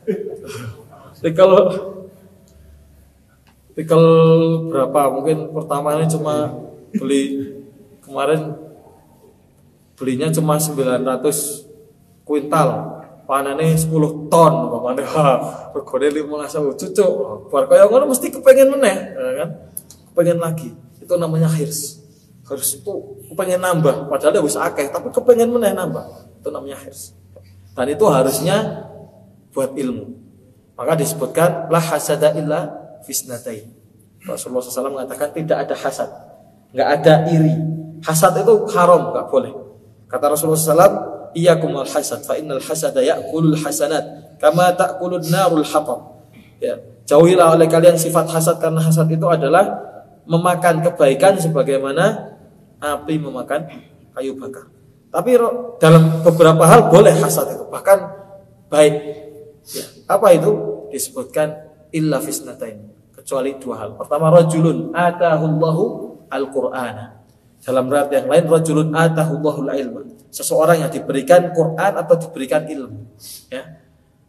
berapa, mungkin pertamanya cuma beli, kemarin belinya cuma 900 kuintal, panane 10 ton umpamane. Regane 15.000 cucuk. Bar kaya ngono mesti kepengen meneh, ya kan? Kepengen lagi. Itu namanya hirs. Hirs itu kepengen nambah, padahal wis akeh tapi kepengen meneh nambah. Itu namanya hirs. Dan itu harusnya buat ilmu. Maka disebutkan la hasada illa fisnatain. Rasulullah SAW mengatakan tidak ada hasad, nggak ada iri. Hasad itu haram, nggak boleh. Kata Rasulullah SAW, iyyakumul hasad fa innal hasada ya'kulul hasanat kama ta'kulun narul hatab. Ya, jauhilah oleh kalian sifat hasad, karena hasad itu adalah memakan kebaikan sebagaimana api memakan kayu bakar. Tapi dalam beberapa hal boleh hasad itu, bahkan baik. Ya, apa itu? Disebutkan illa fisnatain, kecuali 2 hal. Pertama, rajulun atahullahu al-Qur'ana. Dalam riwayat yang lain, rajulun atahullahul ilma. Seseorang yang diberikan Quran atau diberikan ilmu. Ya.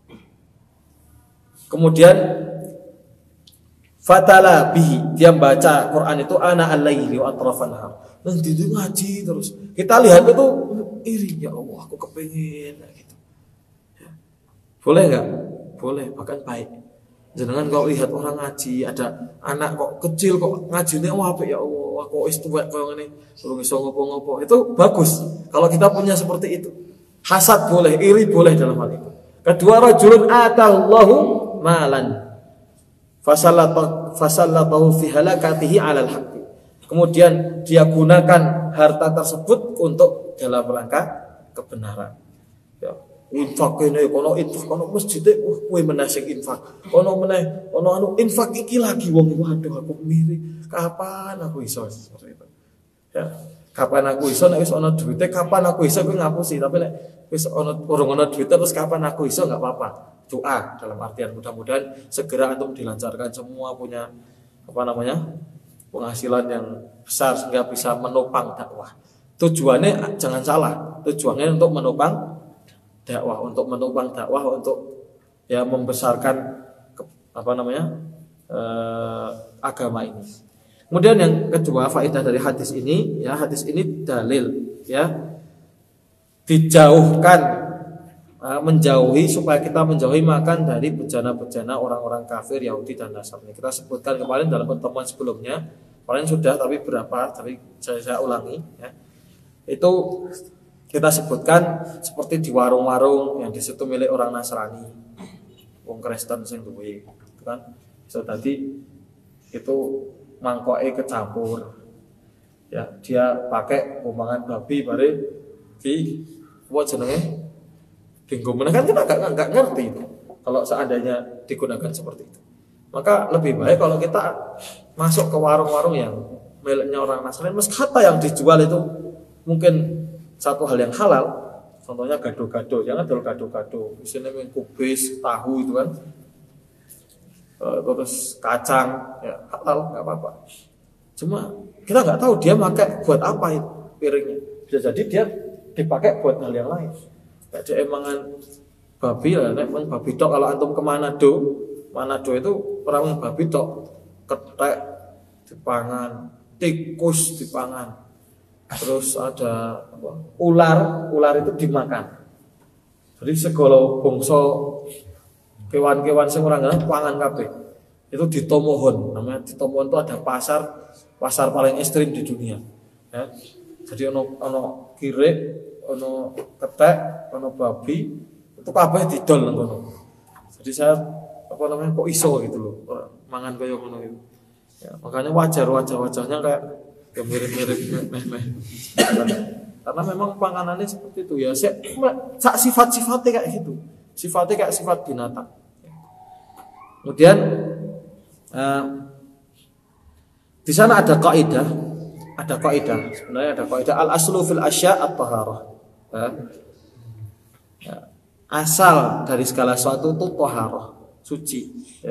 Kemudian fatala bihi, dia baca Quran itu ana al-laili wa atrafan nahar. Nanti dia ngaji terus. Kita lihat itu iri, ya Allah, aku kepengen gitu. Ya. Boleh enggak? Boleh, bahkan baik. Jangan kau lihat orang ngaji, ada anak kok kecil kok ngajine apik, ya Allah, kok wis tuwek koyo ngene, durung iso ngopo-ngopo. Itu bagus kalau kita punya seperti itu. Hasad boleh, iri boleh dalam hal itu. Kedua, rajulun atallahu malan fasallatahu fi halakatihi 'alal haqqi. Kemudian dia gunakan harta tersebut untuk dalam rangka kebenaran. Ya. Infak ini, kono infak, kono masjid, kowe meneh sing infak, kono meneh, kono anu infak iki lagi wong, waduh aku miri, kapan aku iso seperti itu. Ya, kapan aku iso, nek wis ana duite, kapan aku iso kuwi ngapusi, tapi nek wis ana urung ana duite terus kapan aku iso enggak apa-apa. Doa dalam artian mudah-mudahan segera antum dilancarkan semua, punya apa namanya? Penghasilan yang besar sehingga bisa menopang dakwah. Tujuannya jangan salah, tujuannya untuk menopang dakwah, untuk ya membesarkan apa namanya agama ini. Kemudian yang kedua, faedah dari hadis ini, ya hadis ini dalil ya dijauhkan, menjauhi, supaya kita menjauhi makan dari bejana-bejana orang-orang kafir Yahudi dan Nasrani. Kita sebutkan kemarin dalam pertemuan sebelumnya, kemarin sudah, tapi saya ulangi ya. Itu kita sebutkan seperti di warung-warung yang di situ milik orang Nasrani, wong Kristen sing duwe, kan? So tadi itu mangkoke kecampur. Ya, dia pakai pomangan babi bare di what jenenge? Dinggo meneh, kan kita enggak ngerti itu. Kalau seandainya digunakan seperti itu. Maka lebih baik kalau kita masuk ke warung-warung yang miliknya orang Nasrani, meskipun yang dijual itu mungkin satu hal yang halal, contohnya gado-gado, jangan dol gado-gado, misalnya kubis, tahu itu kan, terus kacang, ya halal, nggak apa-apa. Cuma kita nggak tahu dia pakai buat apa itu piringnya. Bisa jadi dia dipakai buat hal yang lain. Kayak dia emangan babi lah, emang babi tok. Kalau antum ke Manado itu orang babi tok, ketek dipangan, tikus dipangan. Terus ada apa? Ular itu dimakan. Jadi segala bangsa kewan-kewan sing ora ngarep pangan kabeh. Itu di Tomohon, namanya di Tomohon itu ada pasar paling ekstrim di dunia. Ya. Jadi ono kirik, ono ketek, ono babi, itu kabeh didol nang kono. Jadi saya apa namanya kok iso gitu loh, mangan kaya ngono itu. Ya, makanya wajahnya kayak ya mirip-mirip meh-meh. Karena memang panganannya seperti itu ya. Sifat-sifatnya kayak gitu. Sifatnya kayak sifat binatang. Kemudian di sana ada kaidah, sebenarnya ada kaidah al-aslu fil asya' at-taharah. Asal dari segala sesuatu itu taharah, suci.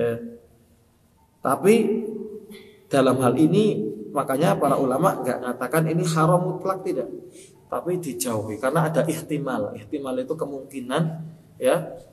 Tapi dalam hal ini makanya para ulama enggak mengatakan ini haram mutlak, tidak. Tapi dijauhi karena ada ihtimal. Ihtimal itu kemungkinan ya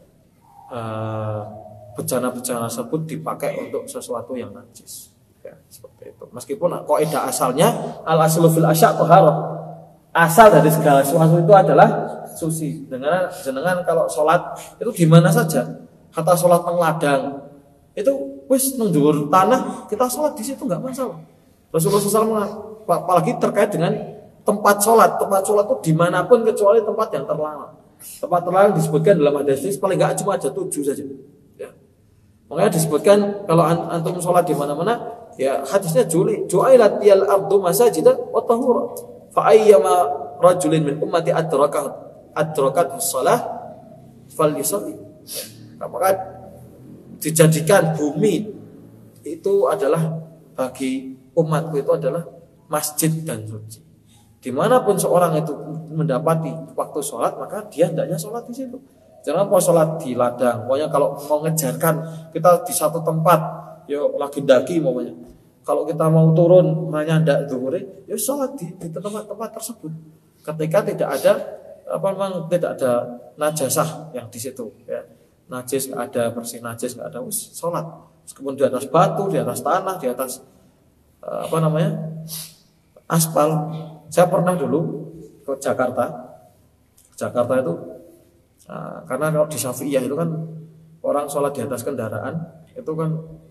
bejana-bejana tersebut dipakai untuk sesuatu yang najis. Ya, seperti itu. Meskipun kaidah asalnya al-aslu fil asya' taharah. Asal dari segala sesuatu itu adalah suci. Dengan kalau sholat itu di mana saja, kata sholat nang ladang itu wis nang dhuwur tanah, kita sholat di situ nggak masalah. Rasulullah SAW apalagi terkait dengan tempat sholat itu dimanapun kecuali tempat yang terlarang. Tempat terlarang disebutkan dalam hadis ini paling nggak cuma ada 7 saja. Ya. Makanya disebutkan kalau antum sholat di mana-mana, ya hadisnya ju'ilat yal ardu masajidan wa tahura. Fa ayyama rajulin min ummati adrakat shalah falyusalli. Maka dijadikan bumi itu adalah bagi umatku itu adalah masjid dan suci. Dimanapun seorang itu mendapati waktu sholat, maka dia hendaknya sholat di situ. Jangan mau sholat di ladang. Pokoknya kalau mau ngejarkan kita di satu tempat, yo lagi daki maunya. Kalau kita mau turun menyandak zuhur, ya sholat di tempat-tempat tersebut. Ketika tidak ada memang tidak ada najasah yang di situ, ya. Najis nggak ada, bersih najis nggak ada, sholat. Meskipun di atas batu, di atas tanah, di atas aspal. Saya pernah dulu ke Jakarta. Jakarta itu karena kalau di Syafi'iyah itu kan orang sholat di atas kendaraan itu kan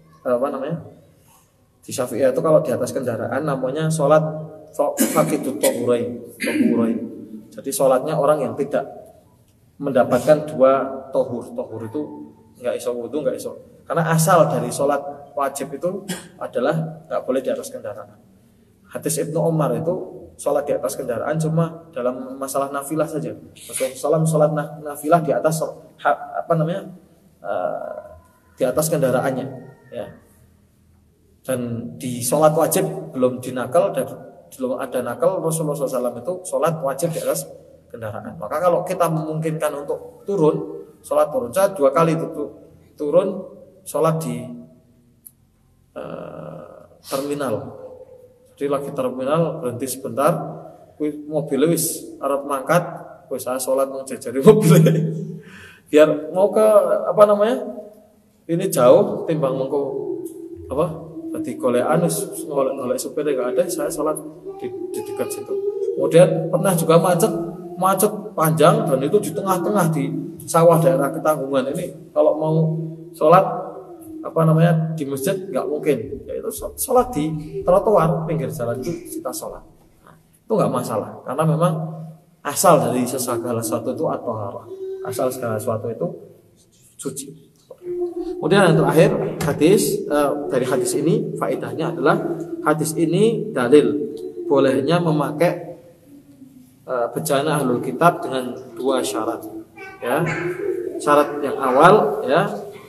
di Syafi'iyah itu kalau di atas kendaraan namanya sholat fakidut tohurain. Jadi sholatnya orang yang tidak mendapatkan 2 tohur. Tohur itu nggak iso wudu, nggak iso. Karena asal dari sholat wajib itu adalah nggak boleh di atas kendaraan. Hadis Ibnu Umar itu sholat di atas kendaraan cuma dalam masalah nafilah saja. Rasulullah sholat nafilah di atas di atas kendaraannya. Ya. Dan di sholat wajib belum dinakal dan belum ada nakal, Rasulullah SAW itu sholat wajib di atas kendaraan. Maka kalau kita memungkinkan untuk turun, sholat turun, saya 2 kali itu turun sholat di terminal. Jadi lagi terminal berhenti sebentar, mobil wis arep mangkat, wis saya sholat menjajari mobilnya. Biar mau ke ini jauh timbang mengko berarti golekan golek supir enggak ada, saya sholat di dekat situ. Kemudian pernah juga macet panjang dan itu di tengah-tengah di sawah daerah Ketanggungan ini. Kalau mau sholat di masjid nggak mungkin, yaitu sholat di trotoar pinggir jalan itu kita sholat. Nah, itu nggak masalah karena memang asal dari segala sesuatu itu at-taharah. Asal segala sesuatu itu suci. Kemudian yang terakhir dari hadis ini faedahnya adalah hadis ini dalil bolehnya memakai bejana ahlul kitab dengan 2 syarat. Ya, syarat yang awal ya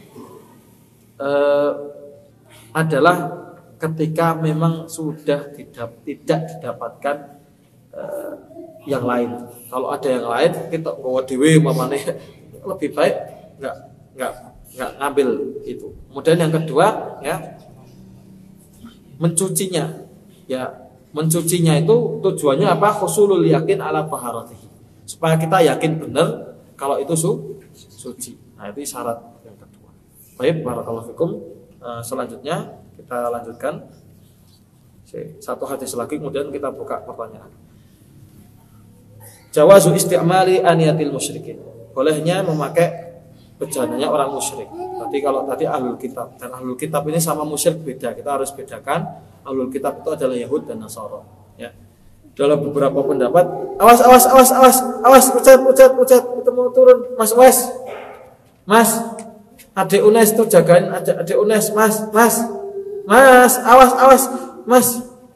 adalah ketika memang sudah tidak didapatkan yang lain. Kalau ada yang lain kita bawa dewe mamane lebih baik nggak ngambil itu. Kemudian yang kedua ya mencucinya. Ya, mencucinya itu tujuannya apa? Husulul yakin ala taharatihi. Supaya kita yakin benar kalau itu suci. Nah, itu syarat yang kedua. Baik, barakallahu fikum. Selanjutnya kita lanjutkan. Satu hadis lagi kemudian kita buka pertanyaan. Jawazu isti'mali aniyatil musyrikin. Bolehnya memakai bejananya orang musyrik. Tadi kalau tadi ahlul kitab, dan ahlul kitab ini sama musyrik beda. Kita harus bedakan. Ahlul kitab itu adalah Yahud dan Nasara. Ya. Dalam beberapa pendapat, awas, ucat, itu mau turun, mas, adik Unes tuh jagain, adik Unes, mas, awas, mas.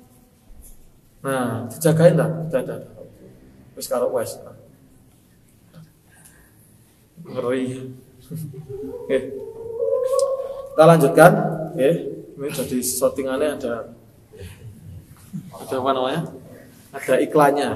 Nah, dijagain lah, udah. Terus kalau Wes, ngeri. Oke, kita lanjutkan. Ini jadi settingannya ada apa namanya? Ada iklannya.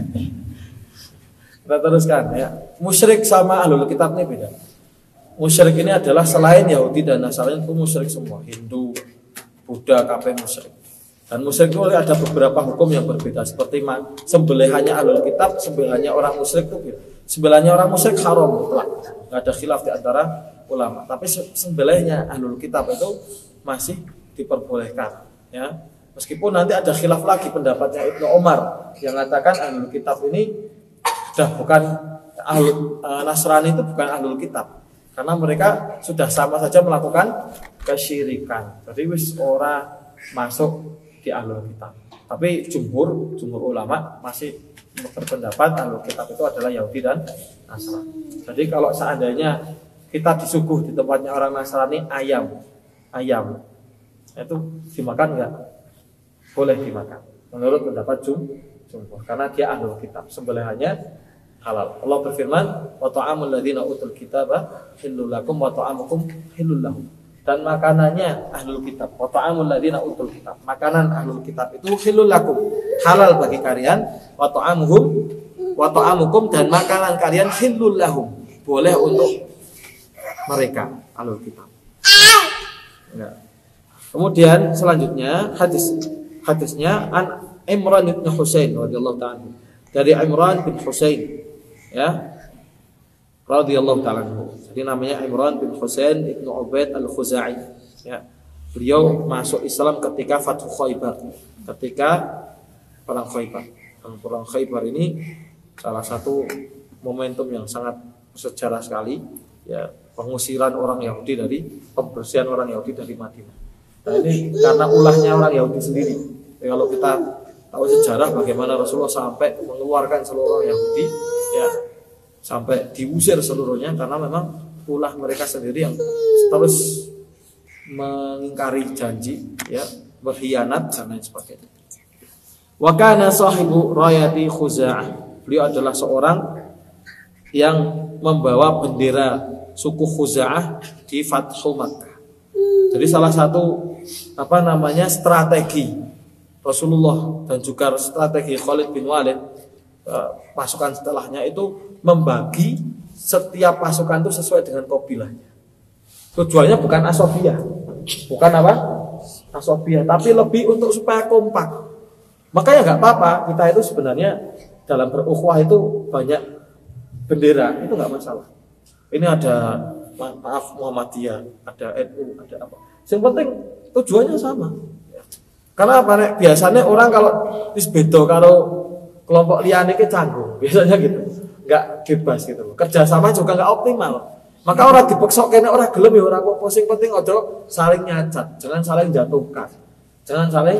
Kita teruskan ya. Musyrik sama ahlul kitab ini beda. Musyrik ini adalah selain Yahudi dan Nasrani itu musyrik semua, Hindu, Buddha, kabeh musyrik. Dan musyrik itu ada beberapa hukum yang berbeda, seperti sembelihannya ahlul kitab, sembelihannya orang musyrik itu beda. Sembelihannya orang musyrik haram mutlak, nggak ada khilaf di antara ulama. Tapi sembelihnya ahlul kitab itu masih diperbolehkan, ya. Meskipun nanti ada khilaf lagi pendapatnya Ibnu Umar yang mengatakan ahlul kitab ini sudah bukan Nasrani, itu bukan ahlul kitab karena mereka sudah sama saja melakukan kesyirikan. Jadi wis ora masuk di ahlul kitab. Tapi jumhur ulama masih berpendapat ahlul kitab itu adalah Yahudi dan Nasrani. Jadi kalau seandainya kita disuguh di tempatnya orang Nasrani ayam itu dimakan enggak? Boleh dimakan menurut pendapat jumhur karena dia ahlul kitab, sembelihannya halal. Allah berfirman, wa ta'amul ladzina utul kitaba hillul lakum wa ta'amukum hillul lahum. Dan makanannya ahlul kitab, wa ta'amul ladzina utul kitab, makanan ahlul kitab itu hillul lakum, halal bagi kalian, wa ta'amukum dan makanan kalian hillul lahum, boleh untuk mereka ahlul kitab. Ya. Kemudian selanjutnya hadisnya an Imran bin Husain radhiyallahu ta'ala, dari Imran bin Husain, ya, radhiyallahu ta'ala. Jadi namanya Imran bin Husain ibnu Ubaid al-Khuzai, ya. Beliau masuk Islam ketika Fathu Khaybar, ketika perang Khaybar. Perang Khaybar ini salah satu momentum yang sangat sejarah sekali, ya, pengusiran orang Yahudi pembersihan orang Yahudi dari Madinah. Nah, ini karena ulahnya orang Yahudi sendiri. Ya, kalau kita tahu sejarah bagaimana Rasulullah sampai mengeluarkan seluruh orang Yahudi, ya, sampai diusir seluruhnya karena memang ulah mereka sendiri yang terus mengingkari janji, ya, berkhianat dan lain sebagainya. Wa kana sahibu rayati Khuza'ah. Beliau adalah seorang yang membawa bendera suku Khuza'ah di Fathu Makkah. Jadi salah satu strategi Rasulullah dan juga strategi Khalid bin Walid, pasukan setelahnya itu membagi setiap pasukan itu sesuai dengan kabilahnya. Tujuannya bukan asobiah, tapi lebih untuk supaya kompak. Makanya nggak apa-apa kita itu sebenarnya dalam berukhuwah itu banyak bendera, itu nggak masalah. Ini ada Muhammadiyah, ada NU, ada apa. Yang penting tujuannya sama. Karena apa? Biasanya orang kalau beda kalau kelompok liane ke canggung, biasanya gitu, nggak bebas gitu. Kerjasama juga nggak optimal. Maka orang dipeksa kena orang gelem ya orang kok pusing, penting ojo saling nyacat, jangan saling jatuhkan, jangan saling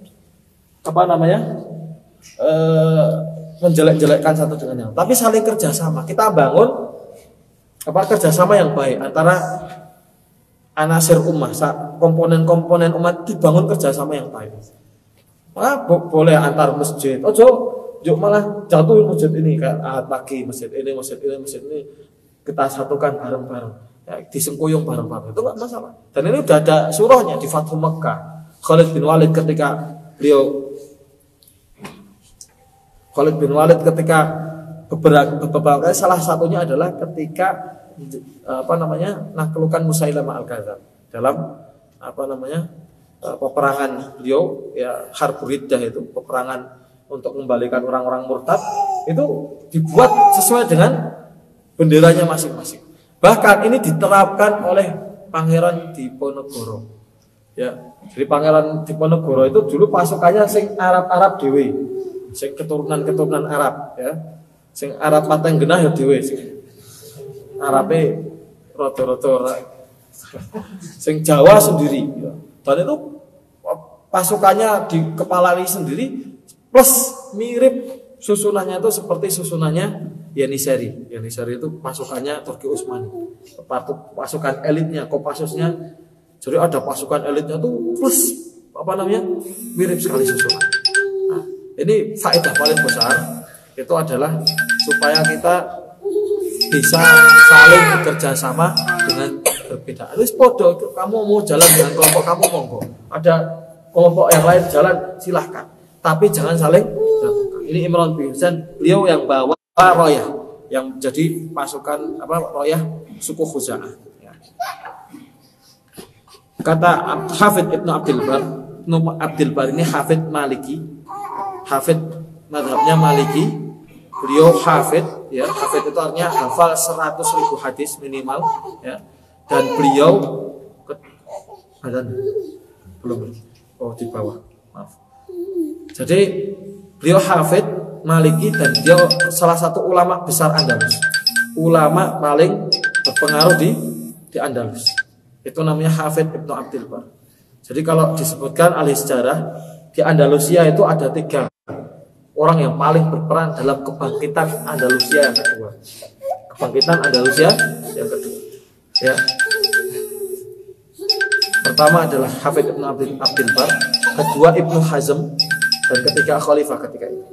menjelek-jelekkan satu dengan yang lain. Tapi saling kerjasama. Kita bangun kerjasama yang baik antara anasir ummah, komponen-komponen umat dibangun kerjasama yang baik. Boleh antar masjid, ojo malah jatuhin masjid ini kayak pagi masjid ini kita satukan bareng-bareng, ya, disengkuyung bareng-bareng, itu nggak masalah. Dan ini udah ada surahnya di Fathu Makkah. Khalid bin Walid ketika beberapa kali, salah satunya adalah ketika naklukan Musailamah al-Kadzdzab dalam peperangan beliau, ya, Harbur Riddah, itu peperangan untuk mengembalikan orang-orang murtad, itu dibuat sesuai dengan benderanya masing-masing. Bahkan ini diterapkan oleh Pangeran Diponegoro, ya. Jadi Pangeran Diponegoro itu dulu pasukannya sing Arab dhewe, sing keturunan Arab, ya. Sing Arab pateng genah ya dhewe, sing Arabe rada-rada sing Jawa sendiri, ya. Dan itu pasukannya dikepalai sendiri plus mirip susunannya itu seperti susunannya Yeniseri. Yeniseri itu pasukannya Turki Utsmani. Pasukan elitnya, Kopassusnya. Jadi ada pasukan elitnya tuh plus mirip sekali susunan. Nah, ini faedah paling besar itu adalah supaya kita bisa saling bekerja sama dengan berbeda. Wis podo, kamu mau jalan dengan kelompok kamu monggo. Ada kelompok yang lain jalan silahkan. Tapi jangan saling jatuhkan. Ini Imran bin Husain, beliau yang bawa royah, yang jadi pasukan royah suku Khuza'ah. Ya. Kata Hafidz Ibnu Abdul Bar ini Hafidz Maliki, Hafidz madhabnya Maliki. Beliau hafidz, ya, hafidz itu artinya hafal 100.000 hadis minimal, ya. Dan beliau belum, di bawah, maaf. Jadi beliau hafidz Maliki dan dia salah satu ulama besar Andalus, ulama paling berpengaruh di Andalus. Itu namanya Hafidz Ibnu Abdul Bar. Jadi kalau disebutkan ahli sejarah di Andalusia itu ada 3 orang yang paling berperan dalam kebangkitan Andalusia yang kedua. Kebangkitan Andalusia yang kedua. Ya. Pertama adalah Hafidz Ibnu Abdul Bar, kedua Ibnu Hazm, dan ketiga Khalifah ketika itu.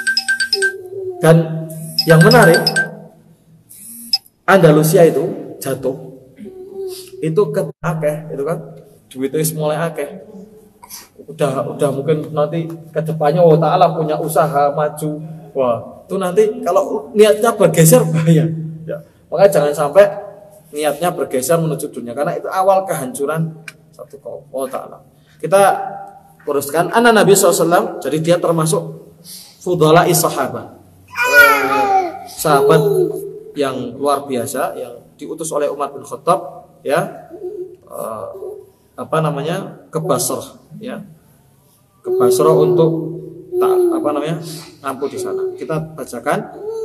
Dan yang menarik, Andalusia itu jatuh itu akeh, itu kan duitnya mulai akeh. Udah mungkin nanti kedepannya Ta'ala punya usaha maju. Wah, itu nanti kalau niatnya bergeser bahaya. Ya. Makanya jangan sampai niatnya bergeser menuju dunia, karena itu awal kehancuran satu kaum. Ta'ala. Kita teruskan. Anna Nabi SAW, jadi dia termasuk fudhala'i sahabat, sahabat yang luar biasa yang diutus oleh Umar bin Khattab, ya, ke Basrah, ya, ke Basrah untuk ngampu di sana. Kita bacakan.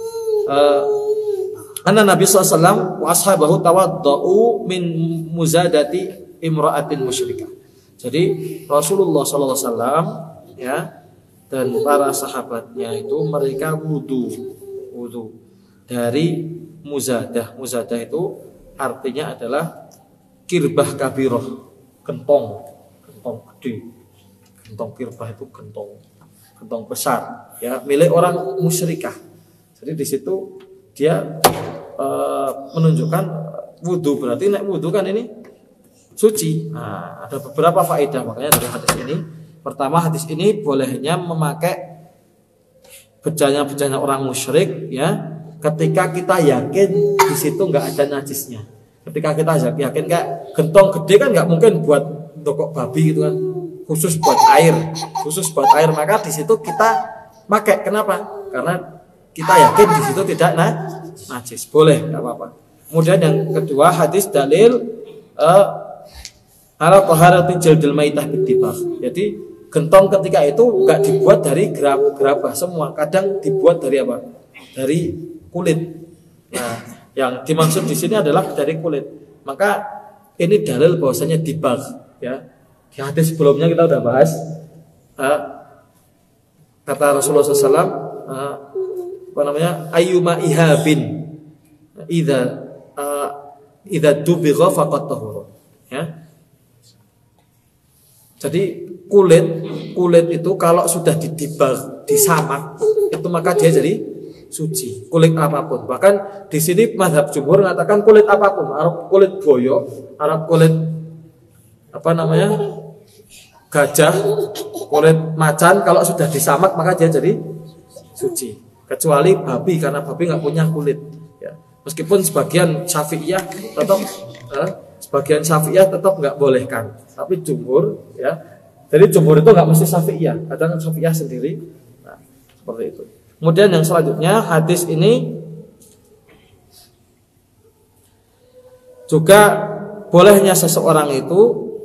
Anna Nabi SAW wa ashabahu tawadda'u min muzadati imra'atin musyrikah. Jadi Rasulullah SAW, ya, dan para sahabatnya itu mereka wudu dari muzadah. Muzadah itu artinya adalah kirbah kabiroh, gentong gede. Gentong kirbah itu gentong besar, ya, milik orang musyrikah. Jadi di situ dia menunjukkan wudu, berarti nek wudu kan ini suci. Nah, ada beberapa faedah makanya dari hadis ini. Pertama, hadis ini bolehnya memakai bejana-bejana orang musyrik, ya, ketika kita yakin di situ nggak ada najisnya. Ketika kita yakin kayak gentong gede kan nggak mungkin buat tokok babi gitu kan, khusus buat air, maka di situ kita pakai. Kenapa? Karena kita yakin di situ tidak najis, boleh, nggak apa-apa. Kemudian yang kedua, hadis dalil ala taharati jildil maitah bitibah. Jadi gentong ketika itu nggak dibuat dari gerabah semua, kadang dibuat dari apa? Dari kulit. Nah, yang dimaksud di sini adalah dari kulit. Maka ini dalil bahwasanya dibag, ya. Di hadis sebelumnya kita udah bahas, kata Rasulullah SAW, ayyuma ihabin idza dubigha faqad tahura, ya. Jadi kulit itu kalau sudah didibag, disamak, itu maka dia jadi suci. Kulit apapun. Bahkan di sini mazhab jumhur mengatakan kulit apapun, Arab kulit boyo, Arab kulit gajah, kulit macan, kalau sudah disamak maka dia jadi suci. Kecuali babi, karena babi nggak punya kulit. Ya. Meskipun sebagian Syafi'iyah tetap nggak bolehkan, tapi jumhur, ya. Jadi jumhur itu nggak mesti Syafi'iyah, kadang Syafi'iyah sendiri. Nah, seperti itu. Kemudian yang selanjutnya, hadis ini juga bolehnya seseorang itu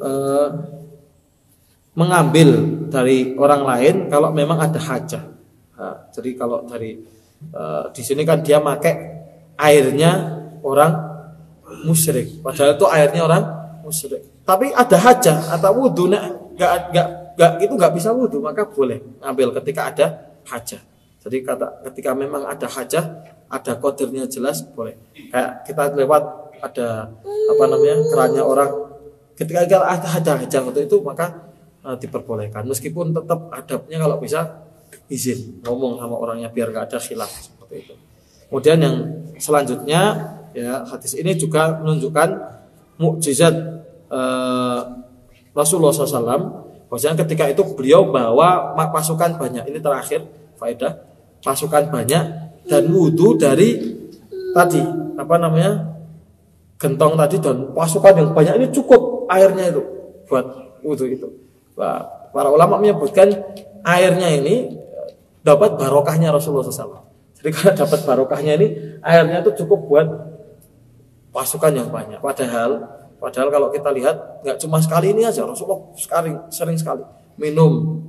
mengambil dari orang lain kalau memang ada hajah. Nah, jadi kalau dari di sini kan dia pakai airnya orang musyrik, padahal itu airnya orang musyrik. Tapi ada hajah atau wudu, nggak nggak bisa wudhu, maka boleh ngambil ketika ada hajah. Jadi ketika memang ada hajah, ada qadarnya jelas, boleh. Kayak kita lewat ada kerannya orang, ketika ada hajah untuk itu maka diperbolehkan. Meskipun tetap adabnya kalau bisa izin ngomong sama orangnya biar nggak ada khilaf seperti itu. Kemudian yang selanjutnya ya, hadis ini juga menunjukkan mukjizat Rasulullah SAW. Bahwasanya ketika itu beliau bawa pasukan banyak. Ini terakhir faedah, pasukan banyak dan wudhu dari tadi gentong tadi, dan pasukan yang banyak ini cukup airnya itu buat wudhu itu. Para ulama menyebutkan airnya ini dapat barokahnya Rasulullah SAW. Jadi karena dapat barokahnya ini, airnya itu cukup buat pasukan yang banyak. Padahal kalau kita lihat nggak cuma sekali ini aja, Rasulullah sering sekali minum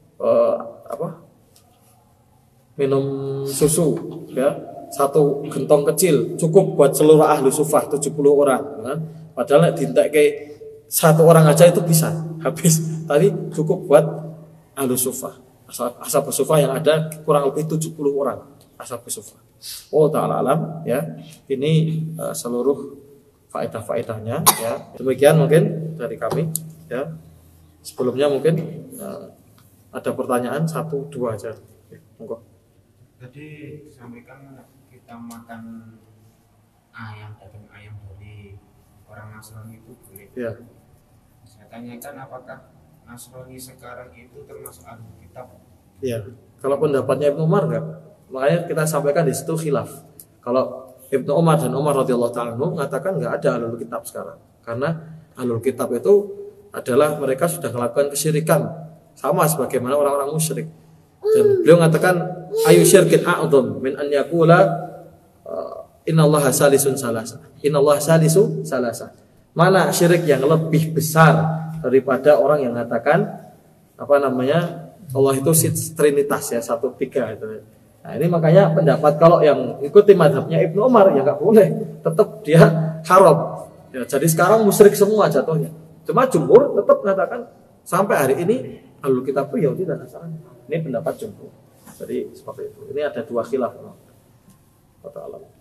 minum susu ya, satu gentong kecil cukup buat seluruh ahlu sufah 70 orang kan? Padahal dintek kayak satu orang aja itu bisa habis, tadi cukup buat ahlu sufah, ashab sufah yang ada kurang lebih 70 orang ashab sufah. Oh ta'ala alam ya, ini seluruh faedah-faedahnya ya. Demikian mungkin dari kami ya. Sebelumnya mungkin ada pertanyaan 1-2 aja. Monggo. Tadi sampaikan kita makan daging ayam dari orang Nasrani itu boleh. Ya. Saya tanyakan apakah Nasrani sekarang itu termasuk ahli kitab? Ya. Kalau pendapatnya Ibnu Umar enggak. Makanya kita sampaikan di situ khilaf. Kalau Ibnu Umar dan Umar radhiyallahu ta'ala mengatakan nggak ada ahlul kitab sekarang, karena ahlul kitab itu adalah mereka sudah melakukan kesyirikan sama sebagaimana orang-orang musyrik. Dan beliau mengatakan ayu syirkin a'dzam min an yaqula innallaha salisun salasa. Innallaha salisu salasa. Mana syirik yang lebih besar daripada orang yang mengatakan Allah itu trinitas ya, 1-3 itu. Nah ini makanya pendapat kalau yang ikuti madhabnya Ibnu Umar ya nggak boleh, tetap dia haram. Ya, jadi sekarang musyrik semua jatuhnya. Cuma jumhur tetap mengatakan sampai hari ini ahlul kitab itu Yahudi dan Nasrani. Ini pendapat jumhur. Jadi seperti itu. Ini ada 2 khilaf. Allah.